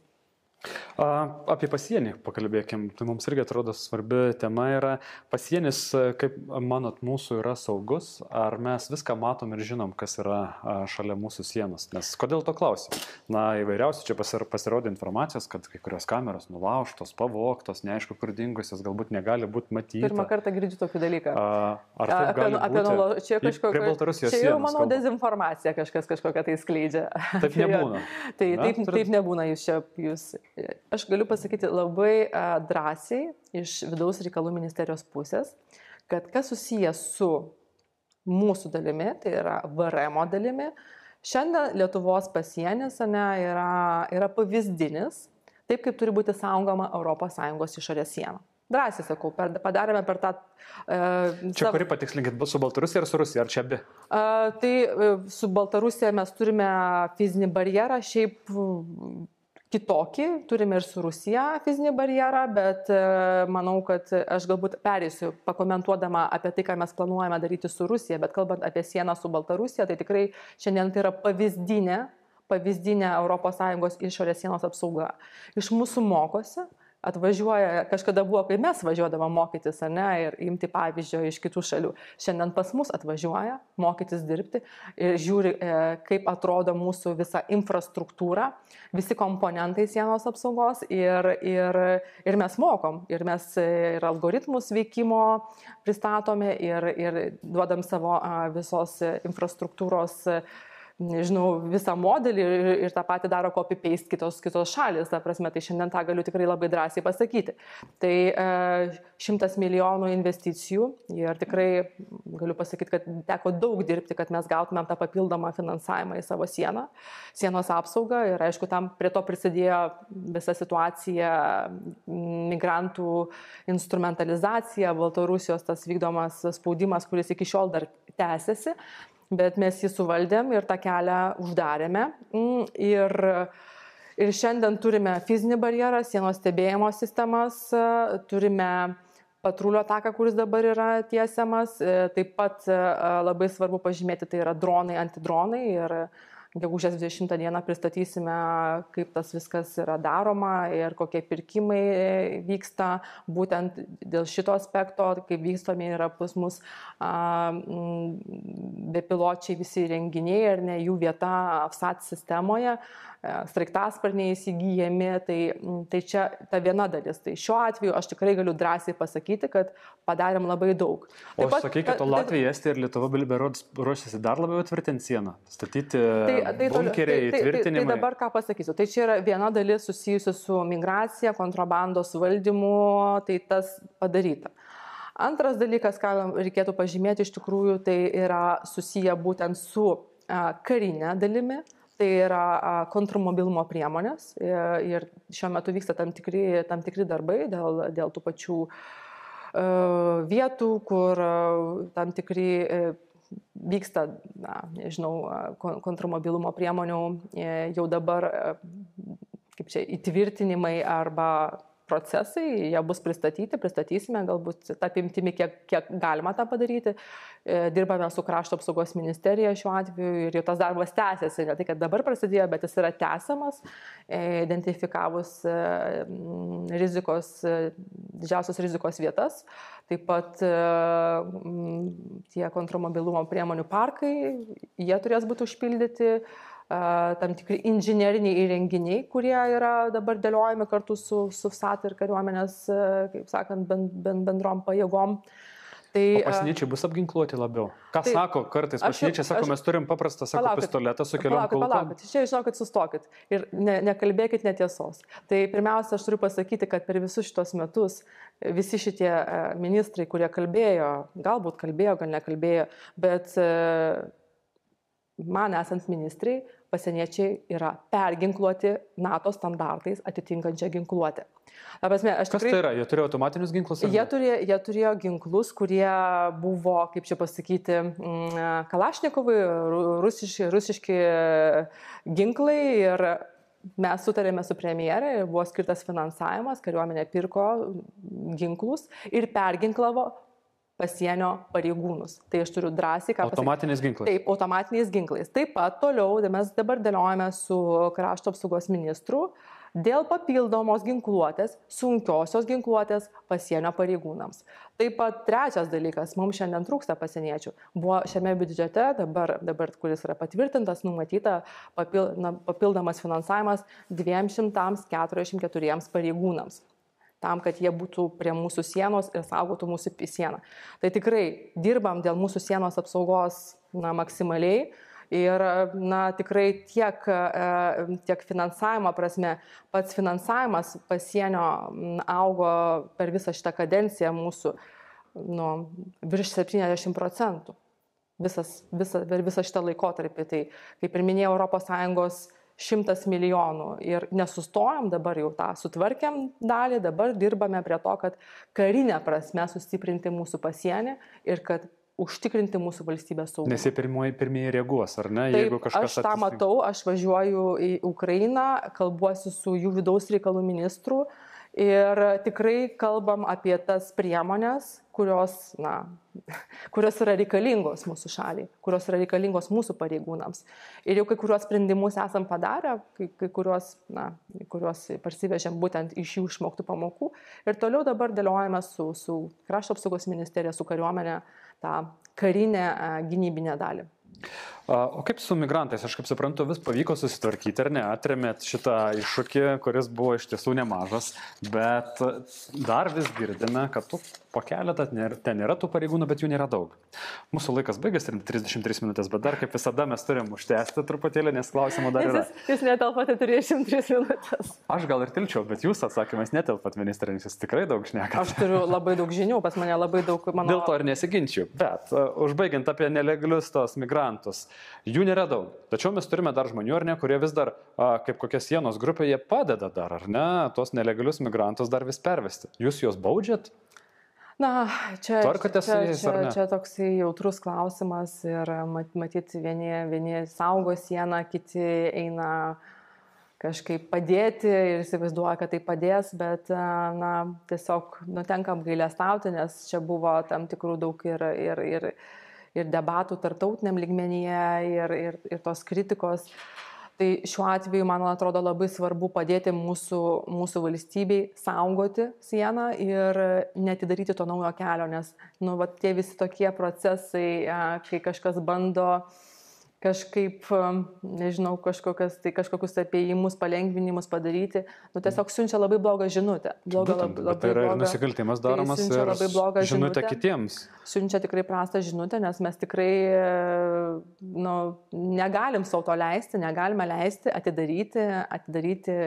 A, apie pasienį pakalbėkim. Tai mums irgi atrodo svarbi tema yra. Pasienis, kaip manot, mūsų yra saugus? Ar mes viską matom ir žinom, kas yra šalia mūsų sienos? Nes kodėl to klausim? Na, įvairiausiai čia pasirodė informacijos, kad kai kurios kameros nulaužtos, pavogtos, neaišku, kur dingusios, galbūt negali būti matyti. Pirmą kartą girdžiu tokį dalyką. A, ar taip apie, gali apie nulo... būti? Čia, kažko... Prie Baltarusijos čia sienos. Jau, manau, dezinformacija kažkas kažkokią tai skleidžia. Taip nebūna. tai, Na, taip, taip nebūna jūs čia. Jūs... Aš galiu pasakyti labai a, drąsiai iš vidaus reikalų ministerijos pusės, kad kas susijęs su mūsų dalimi, tai yra V R M dalimi, šiandien Lietuvos pasienis ne, yra, yra pavyzdinis, taip kaip turi būti saugoma Europos Sąjungos išorės siena. Drąsiai sakau, per, padarėme per tą... E, čia savo... kuri patikslinkit, su Baltarusija ar su Rusija, ar čia abi? E, tai e, su Baltarusija mes turime fizinį barjerą, šiaip kitokį, turime ir su Rusija fizinį barjerą, bet manau, kad aš galbūt perėsiu pakomentuodama apie tai, ką mes planuojame daryti su Rusija, bet kalbant apie sieną su Baltarusija, tai tikrai šiandien tai yra pavyzdinė, pavyzdinė Europos Sąjungos išorės sienos apsauga. Iš mūsų mokosi, atvažiuoja, kažkada buvo, kai mes važiuodavome mokytis, ar ne, ir imti pavyzdžio iš kitų šalių. Šiandien pas mus atvažiuoja mokytis dirbti ir žiūri, kaip atrodo mūsų visa infrastruktūra, visi komponentai sienos apsaugos ir, ir, ir mes mokom, ir mes ir algoritmus veikimo pristatome ir, ir duodam savo visos infrastruktūros nežinau, visą modelį ir, ir tą patį daro copy-paste kitos, kitos šalis, ta prasme, tai šiandien tą galiu tikrai labai drąsiai pasakyti. Tai šimtas milijonų investicijų ir tikrai galiu pasakyti, kad teko daug dirbti, kad mes gautumėm tą papildomą finansavimą į savo sieną, sienos apsaugą ir aišku, tam prie to prisidėjo visa situacija, migrantų instrumentalizacija, Baltarusijos tas vykdomas spaudimas, kuris iki šiol dar tęsiasi. Bet mes jį suvaldėm ir tą kelią uždarėme. Ir, ir šiandien turime fizinį barjerą, sienos stebėjimo sistemas, turime patrulio taką, kuris dabar yra tiesiamas. Taip pat labai svarbu pažymėti, tai yra dronai, antidronai. Ir gegužės dvidešimtą dieną pristatysime, kaip tas viskas yra daroma ir kokie pirkimai vyksta būtent dėl šito aspekto, kaip vystomi yra pas mus bepiločiai visi renginiai ir ne jų vieta A V S A T sistemoje, sraigtasparniai įsigyjami, tai, tai čia ta viena dalis. Tai šiuo atveju aš tikrai galiu drąsiai pasakyti, kad padarėm labai daug. O Taip pat, sakykite, o Latvija, Estija ir Lietuva berods ruošiasi dar labiau tvirtinti sieną, statyti tai, tai, bunkeriai, tai, tai, tvirtinimai. Tai, tai dabar ką pasakysiu. Tai čia yra viena dalis susijusi su migracija, kontrabandos valdymu, tai tas padaryta. Antras dalykas, ką reikėtų pažymėti iš tikrųjų, tai yra susiję būtent su karinė dalimi. Tai yra kontrmobilumo priemonės ir šiuo metu vyksta tam tikri, tam tikri darbai dėl, dėl tų pačių vietų, kur tam tikri vyksta, na, nežinau, kontrmobilumo priemonių jau dabar, kaip čia, įtvirtinimai arba procesai, jie bus pristatyti, pristatysime galbūt tą apimtimi, kiek, kiek galima tą padaryti. Dirbame su Krašto apsaugos ministerija šiuo atveju ir jau tas darbas tęsiasi, ne tai, kad dabar prasidėjo, bet jis yra tęsiamas, identifikavus rizikos, didžiausios rizikos vietas. Taip pat tie kontrmobilumo priemonių parkai, jie turės būti užpildyti, tam tikri inžineriniai įrenginiai, kurie yra dabar dėliojami kartu su, su V S A T ir kariuomenės, kaip sakant, bend, bend, bendrom pajėgom. Tai, o pasieniečiai bus apginkluoti labiau. Ką tai, sako kartais pasieniečiai, sako, aš, mes turim paprastą, sako, palaukit, pistoletą su keliom palaukit, kulkom. Palaukit, čia žinokit, sustokit ir ne, nekalbėkit netiesos. Tai pirmiausia, aš turiu pasakyti, kad per visus šitos metus visi šitie ministrai, kurie kalbėjo, galbūt kalbėjo, gal nekalbėjo, bet man esant ministrai, pasieniečiai yra perginkluoti NATO standartais atitinkančią ginkluotę. Prasme, Kas tikrai, tai yra? Jie turėjo automatinius ginklus? Jie turėjo, jie turėjo ginklus, kurie buvo, kaip čia pasakyti, kalašnikovai, rusiški, rusiški ginklai ir mes sutarėme su premjere ir buvo skirtas finansavimas, kariuomenė pirko ginklus ir perginklavo pasienio pareigūnus. Tai aš turiu drąsiai ką pasakyti. Automatiniais ginklais. Taip, automatiniais ginklais. Taip pat toliau mes dabar dėliojame su Krašto apsaugos ministru dėl papildomos ginkluotės, sunkiosios ginkluotės pasienio pareigūnams. Taip pat trečias dalykas, mums šiandien trūksta pasieniečių. Buvo šiame biudžete, dabar, dabar kuris yra patvirtintas, numatyta papil, na, papildomas finansavimas dviems šimtams keturiasdešimt keturiems pareigūnams. Tam, kad jie būtų prie mūsų sienos ir saugotų mūsų sieną. Tai tikrai dirbam dėl mūsų sienos apsaugos na, maksimaliai ir na, tikrai tiek, tiek finansavimo prasme, pats finansavimas pasienio augo per visą šitą kadenciją mūsų nu, virš septyniasdešimt procentų. Visas, visa, per visą šitą laikotarpį. Tai, kaip ir minėjau, Europos Sąjungos šimtas milijonų ir nesustojom, dabar jau tą sutvarkėm dalį, dabar dirbame prie to, kad karinė prasme sustiprinti mūsų pasienį ir kad užtikrinti mūsų valstybės saugumą. Nes jie pirmieji, pirmieji reaguos, ar ne? Taip, jeigu kažkas aš tą atsistinks. matau, aš važiuoju į Ukrainą, kalbuosi su jų vidaus reikalų ministru ir tikrai kalbam apie tas priemonės, kurios, na, kurios yra reikalingos mūsų šaliai, kurios yra reikalingos mūsų pareigūnams. Ir jau kai kuriuos sprendimus esam padarę, kai, kai kuriuos, na, kuriuos parsivežėm būtent iš jų išmoktų pamokų. Ir toliau dabar dėliojame su, su Krašto apsaugos ministerija, su kariuomenė tą karinę gynybinę dalį. O kaip su migrantais? Aš kaip suprantu, vis pavyko susitvarkyti, ar ne? Atremėt šitą iššūkį, kuris buvo iš tiesų nemažas, bet dar vis girdime, kad tų po keletą ten yra tų pareigūnų, bet jų nėra daug. Mūsų laikas baigėsi, trisdešimt trys minutės, bet dar kaip visada mes turim užtęsti truputėlį, nes klausimų dar yra. Jūs, jūs netelpate trisdešimt tris minutės. Aš gal ir tilčiau, bet jūs atsakymas netelpat, ministrė, nes jūs tikrai daug šnekate. Aš turiu labai daug žinių, pas mane labai daug mano... Dėl to ir nesiginčiu, bet uh, užbaigiant apie nelegalius tos migrantus. Jų nėra daug, tačiau mes turime dar žmonių, ar ne, kurie vis dar, a, kaip kokia sienos grupė, jie padeda dar, ar ne, tos nelegalius migrantus dar vis pervesti. Jūs juos baudžiat? Na, čia, Tvarkotės su čia, jais, čia, ar ne? čia toks jautrus klausimas ir matyti, vieni, vieni saugo sieną, kiti eina kažkaip padėti ir įsivaizduoja, kad tai padės, bet na, tiesiog nutenka apgailestauti, nes čia buvo tam tikrų daug ir, ir, ir, ir debatų tarptautiniam lygmenyje ir, ir, ir tos kritikos. Tai šiuo atveju, man atrodo, labai svarbu padėti mūsų, mūsų valstybei saugoti sieną ir neatidaryti to naujo kelio, nes nu, va, tie visi tokie procesai, kai kažkas bando kažkaip, nežinau, kažkokius, tai kažkokius apėjimus, palengvinimus padaryti, nu, tiesiog siunčia labai blogą žinutę. Blogą, Būtent, labai tai yra ir blogą, nusikaltimas daromas tai ir žinutę žinutę kitiems. Siunčia tikrai prastą žinutę, nes mes tikrai nu, negalim sau to leisti, negalime leisti atidaryti, atidaryti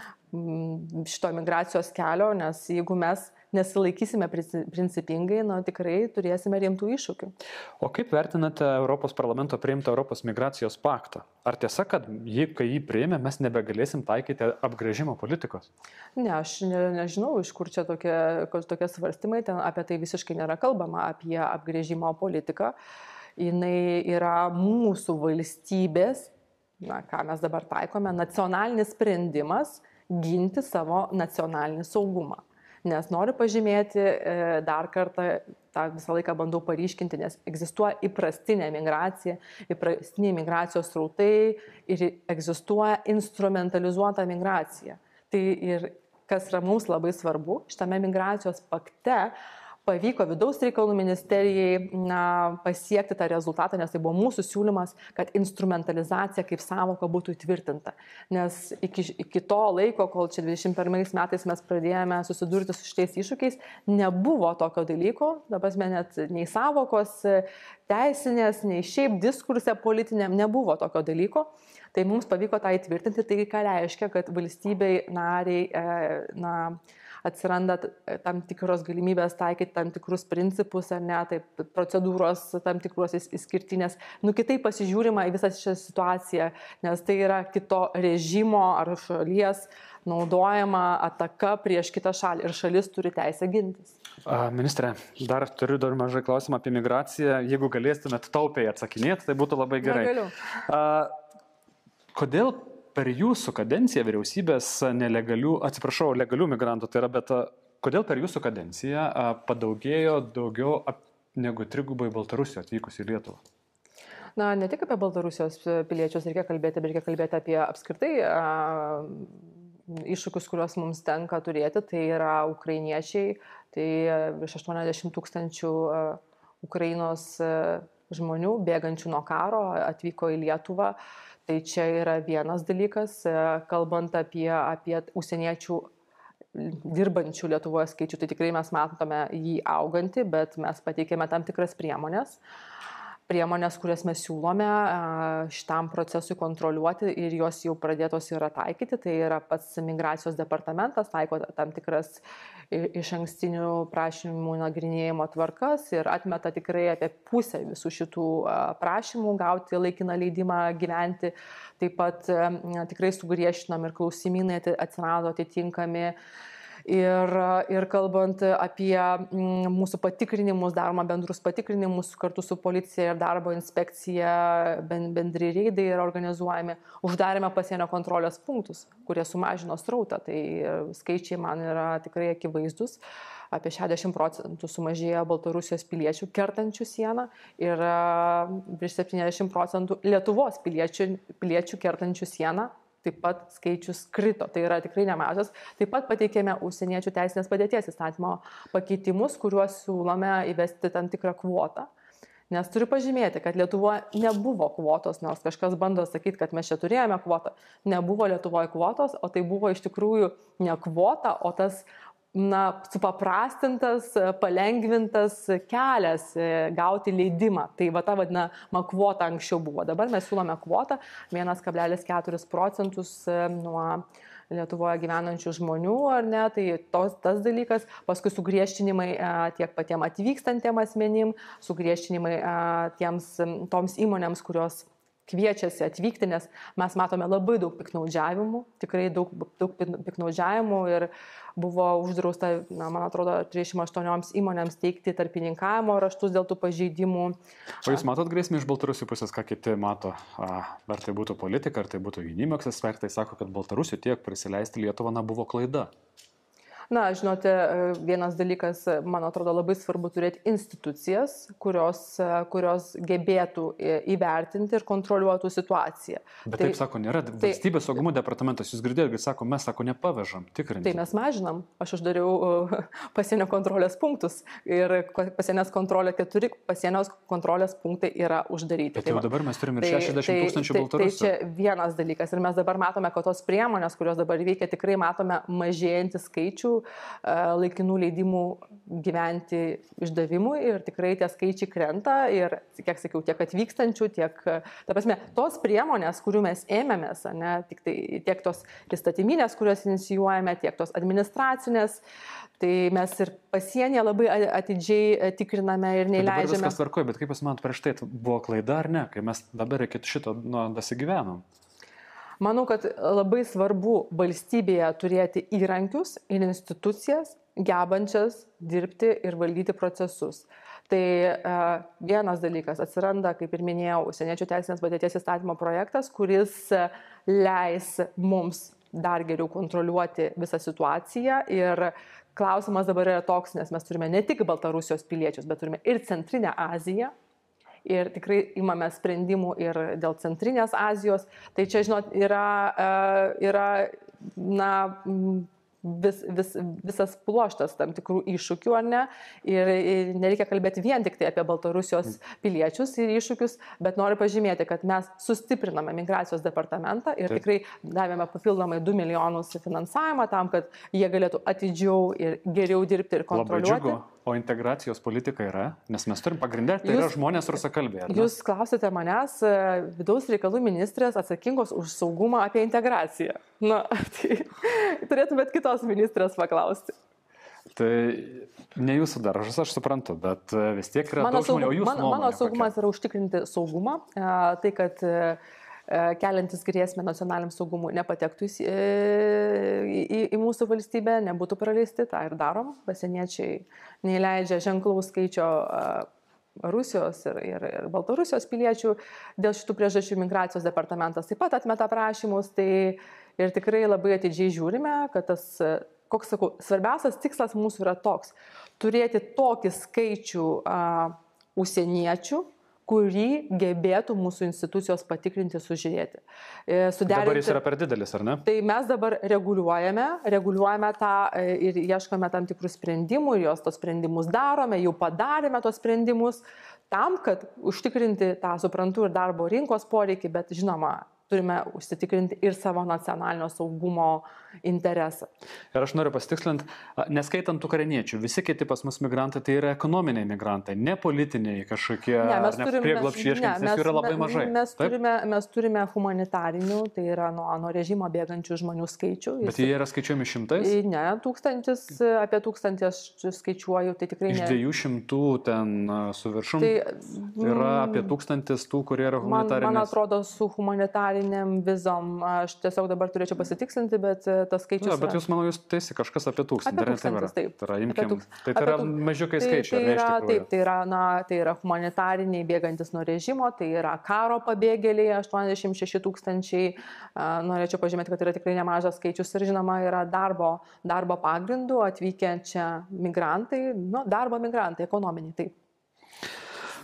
šito migracijos kelio, nes jeigu mes nesilaikysime principingai, nu, tikrai turėsime rimtų iššūkių. O kaip vertinate Europos parlamento priimtą Europos migracijos paktą? Ar tiesa, kad jį, kai jį priėmė, mes nebegalėsim taikyti apgręžimo politikos? Ne, aš ne, nežinau, iš kur čia tokie, tokie svarstymai, ten apie tai visiškai nėra kalbama, apie apgręžimo politiką. Jinai yra mūsų valstybės, na, ką mes dabar taikome, nacionalinis sprendimas ginti savo nacionalinį saugumą. Nes noriu pažymėti dar kartą, tą visą laiką bandau paryškinti, nes egzistuoja įprastinė migracija, įprastiniai migracijos srautai ir egzistuoja instrumentalizuota migracija. Tai ir kas yra mums labai svarbu, šitame migracijos pakte pavyko vidaus reikalų ministerijai na, pasiekti tą rezultatą, nes tai buvo mūsų siūlymas, kad instrumentalizacija kaip sąvoka būtų įtvirtinta. Nes iki, iki to laiko, kol čia dvidešimt pirmais metais mes pradėjome susidurti su šitais iššūkiais, nebuvo tokio dalyko, dabar net nei sąvokos teisinės, nei šiaip diskurse politiniam nebuvo tokio dalyko. Tai mums pavyko tą įtvirtinti, tai ką reiškia, kad valstybei nariai e, na, atsiranda tam tikros galimybės taikyti tam tikrus principus, ar ne, taip, procedūros tam tikros išskirtinės. Nu, kitaip pasižiūrima į visą šią situaciją, nes tai yra kito režimo ar šalies naudojama ataka prieš kitą šalį ir šalis turi teisę gintis. Ministrė, dar turiu dar mažai klausimą apie migraciją. Jeigu galėtumėt taupiai atsakinėti, tai būtų labai gerai. Negaliu. Kodėl per jūsų kadenciją vyriausybės nelegalių, atsiprašau, legalių migrantų, tai yra, bet kodėl per jūsų kadenciją padaugėjo daugiau negu trigubai Baltarusių atvykusių į Lietuvą? Na, ne tik apie Baltarusijos piliečius reikia kalbėti, bet reikia kalbėti apie apskritai a, iššūkius, kuriuos mums tenka turėti. Tai yra ukrainiečiai, tai virš aštuoniasdešimt tūkstančių a, Ukrainos a, žmonių bėgančių nuo karo atvyko į Lietuvą. Tai čia yra vienas dalykas, kalbant apie, apie užsieniečių dirbančių Lietuvoje skaičių, tai tikrai mes matome jį augantį, bet mes pateikėme tam tikras priemonės. Priemonės, kurias mes siūlome šitam procesui kontroliuoti ir jos jau pradėtos yra taikyti. Tai yra pats migracijos departamentas, taiko tam tikras iš ankstinių prašymų nagrinėjimo tvarkas ir atmeta tikrai apie pusę visų šitų prašymų gauti laikiną leidimą gyventi. Taip pat tikrai sugriežtinam ir klausimynai atsirado atitinkami. Ir, ir kalbant apie mūsų patikrinimus, daroma bendrus patikrinimus kartu su policija ir darbo inspekcija, bendri reidai yra organizuojami, uždarėme pasienio kontrolės punktus, kurie sumažino srautą. Tai skaičiai man yra tikrai akivaizdus. Apie šešiasdešimt procentų sumažėjo Baltarusijos piliečių kertančių sieną ir virš septyniasdešimt procentų Lietuvos piliečių, piliečių kertančių sieną. Taip pat skaičius krito, tai yra tikrai nemažas. Taip pat pateikėme užsieniečių teisinės padėties įstatymo pakeitimus, kuriuos siūlome įvesti tam tikrą kvotą. Nes turiu pažymėti, kad Lietuvoje nebuvo kvotos, nors kažkas bando sakyti, kad mes čia turėjome kvotą. Nebuvo Lietuvoje kvotos, o tai buvo iš tikrųjų ne kvota, o tas na, supaprastintas, palengvintas kelias gauti leidimą. Tai va ta vadinama kvota anksčiau buvo. Dabar mes siūlome kvotą vienas kablelis keturis procentus nuo Lietuvoje gyvenančių žmonių, ar ne, tai tos, tas dalykas, paskui sugriežtinimai tiek patiem atvykstantiem asmenim, sugriežtinimai tiems, toms įmonėms, kurios kviečiasi atvykti, nes mes matome labai daug piknaudžiavimų, tikrai daug, daug piknaudžiavimų ir buvo uždrausta, na, man atrodo, trisdešimt aštuonioms įmonėms teikti tarpininkavimo raštus dėl tų pažeidimų. O jūs matot grėsmę iš Baltarusių pusės, ką kiti mato? Ar tai būtų politika, ar tai būtų gynybos ekspertai, sako, kad Baltarusių tiek prisileisti Lietuvą na, buvo klaida. Na, žinote, vienas dalykas, man atrodo, labai svarbu turėti institucijas, kurios, kurios gebėtų įvertinti ir kontroliuotų situaciją. Bet tai, taip sako, nėra. Tai, Valstybės saugumo departamentas, jūs girdėjote, sako, mes, sako, nepavežam, tikrinti. Tai mes mažinam. Aš uždariau pasienio kontrolės punktus ir pasienės kontrolė keturi, pasienio kontrolės punktai yra uždaryti. Bet jau dabar mes turime ir šešiasdešimt tūkstančių Baltarusių. Tai čia vienas dalykas. Ir mes dabar matome, kad tos priemonės, kurios dabar veikia, tikrai matome mažėjantį skaičių laikinų leidimų gyventi išdavimui ir tikrai tie skaičiai krenta ir, kiek sakiau, tiek atvykstančių, tiek, ta prasme, tos priemonės, kurių mes ėmėmės, ne, tik tai, tiek tos įstatyminės, kurios inicijuojame, tiek tos administracinės, tai mes ir pasienyje labai atidžiai tikriname ir neįleidžiame. Dabar viskas tvarkoja, bet kaip jūs manot, prieš tai buvo klaida ar ne, kai mes dabar iki šito nu, dasigyvenom? Manau, kad labai svarbu valstybėje turėti įrankius ir institucijas, gebančias dirbti ir valdyti procesus. Tai uh, vienas dalykas atsiranda, kaip ir minėjau, užsieniečių teisinės padėties įstatymo projektas, kuris leis mums dar geriau kontroliuoti visą situaciją. Ir klausimas dabar yra toks, nes mes turime ne tik Baltarusijos piliečius, bet turime ir Centrinę Aziją. Ir tikrai imame sprendimų ir dėl Centrinės Azijos. Tai čia, žinot, yra, yra na, vis, vis, visas pluoštas tam tikrų iššūkių, ar ne? Ir nereikia kalbėti vien tik tai apie Baltarusijos piliečius ir iššūkius, bet noriu pažymėti, kad mes sustipriname migracijos departamentą ir Taip. tikrai davėme papildomai du milijonus finansavimą tam, kad jie galėtų atidžiau ir geriau dirbti ir kontroliuoti. O integracijos politika yra, nes mes turim pagrindę, tai jūs, yra žmonės rusakalbė. Jūs klausite manęs, vidaus reikalų ministrės atsakingos už saugumą apie integraciją. Na, tai turėtumėt kitos ministrės paklausti. Tai ne jūsų daržas, aš suprantu, bet vis tiek yra mano daug žmonių, jūs mano, mano saugumas kokia? Yra užtikrinti saugumą, tai kad keliantis grėsmę nacionaliniam saugumui nepatektų į, į, į, į mūsų valstybę, nebūtų praleisti, tą ir darom. Pasieniečiai neįleidžia ženklaus skaičio Rusijos ir, ir, ir Baltarusijos piliečių. Dėl šitų priežasčių migracijos departamentas taip pat atmeta prašymus. Tai ir tikrai labai atidžiai žiūrime, kad tas, koks sakau, svarbiausias tikslas mūsų yra toks - turėti tokį skaičių uh, užsieniečių, kurį gebėtų mūsų institucijos patikrinti, sužiūrėti. Suderinti. Dabar jis yra per didelis, ar ne? Tai mes dabar reguliuojame, reguliuojame tą ir ieškome tam tikrų sprendimų ir jos tos sprendimus darome, jau padarėme tos sprendimus tam, kad užtikrinti tą, suprantu, ir darbo rinkos poreikį, bet žinoma, turime užsitikrinti ir savo nacionalinio saugumo interesą. Ir aš noriu pasitikslinti, neskaitant ukrainiečių, visi kiti pas mus migrantai tai yra ekonominiai migrantai, ne politiniai kažkokie, ne, ne prieglobsčiai ieškantys, nes jų yra labai mažai. Mes turime, mes turime humanitarinių, tai yra nuo, nuo režimo bėgančių žmonių skaičių. Bet jie yra skaičiuojami šimtais? Ne, tūkstantis, apie tūkstantį aš skaičiuoju, tai tikrai ne. Iš dviejų šimtų ten su viršum tai, yra apie tūkstantis tų, kurie yra humanitarinės. Man, man atrodo, su humanitariniam vizom, aš tiesiog dabar turėčiau pasitikslinti, bet tas skaičius... Na, bet jūs, manau, jūs teisi kažkas apie tūkstantį. Apie tūkstantis, taip. Tai yra, imkim, tūks... tai tai yra mažiukai skaičiai, tai, tai ar ne iš yra, tikrųjų? Taip, tai yra, na, tai yra humanitariniai bėgantis nuo režimo, tai yra karo pabėgėliai, aštuoniasdešimt šeši tūkstančiai. Norėčiau pažymėti, kad yra tikrai nemažas skaičius ir, žinoma, yra darbo, darbo pagrindų atvykę čia migrantai, nu, darbo migrantai, ekonominiai, taip.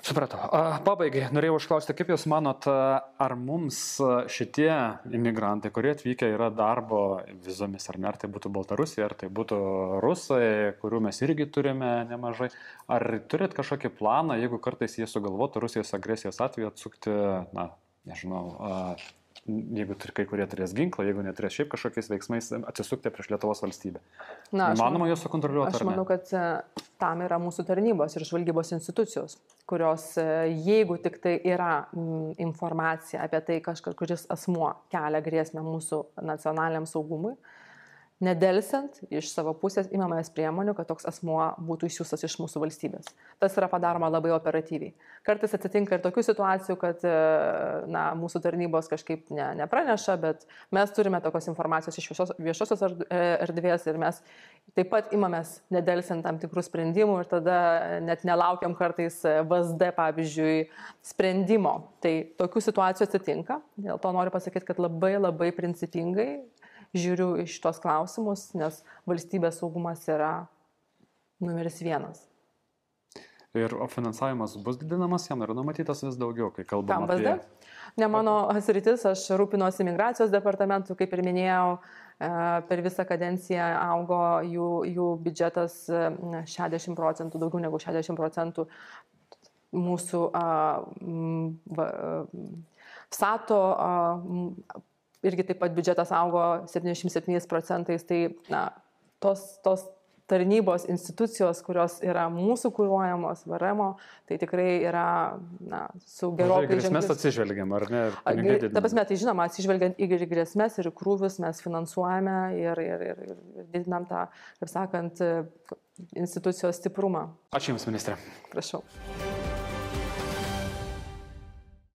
Supratau. Pabaigai, norėjau užklausti, kaip Jūs manot, ar mums šitie imigrantai, kurie atvykę yra darbo vizomis, ar ne, ar tai būtų Baltarusija, ar tai būtų rusai, kurių mes irgi turime nemažai, ar turit kažkokį planą, jeigu kartais jie sugalvotų Rusijos agresijos atveju atsukti, na, nežinau, jeigu kai kurie turės ginklą, jeigu neturės šiaip kažkokiais veiksmais atsisukti prieš Lietuvos valstybę. Na, Įmanoma juos sukontroliuoti? Aš manau, kad tam yra mūsų tarnybos ir žvalgybos institucijos, kurios, jeigu tik tai yra informacija apie tai, kažkas, kuris asmuo kelia grėsmę mūsų nacionaliniam saugumui, nedelsiant iš savo pusės imamės priemonių, kad toks asmuo būtų išsiųstas iš mūsų valstybės. Tas yra padaroma labai operatyviai. Kartais atsitinka ir tokių situacijų, kad na, mūsų tarnybos kažkaip ne, nepraneša, bet mes turime tokios informacijos iš viešos, viešosios erdvės ir mes taip pat imamės nedelsiant tam tikrų sprendimų ir tada net nelaukiam kartais V S D, pavyzdžiui, sprendimo. Tai tokių situacijų atsitinka. Dėl to noriu pasakyti, kad labai labai principingai žiūriu iš tos klausimus, nes valstybės saugumas yra numeris vienas. Ir o finansavimas bus didinamas, jam yra numatytas vis daugiau, kai kalbam apie... V S D? Ne mano sritis, aš rūpinuosi migracijos departamentu, kaip ir minėjau, per visą kadenciją augo jų, jų biudžetas šešiasdešimt procentų, daugiau negu šešiasdešimt procentų mūsų vsato irgi taip pat biudžetas augo septyniasdešimt septyniais procentais, tai na, tos, tos tarnybos, institucijos, kurios yra mūsų kuruojamos, V R M-o, tai tikrai yra na, su gerokai ženkliais... Grėsmės atsižvelgiam, ar ne? Ta prasme, tai žinoma, atsižvelgiant į grėsmės ir krūvius mes finansuojame ir, ir, ir, ir didinam tą, kaip sakant, institucijos stiprumą. Ačiū Jums, ministrė. Prašau.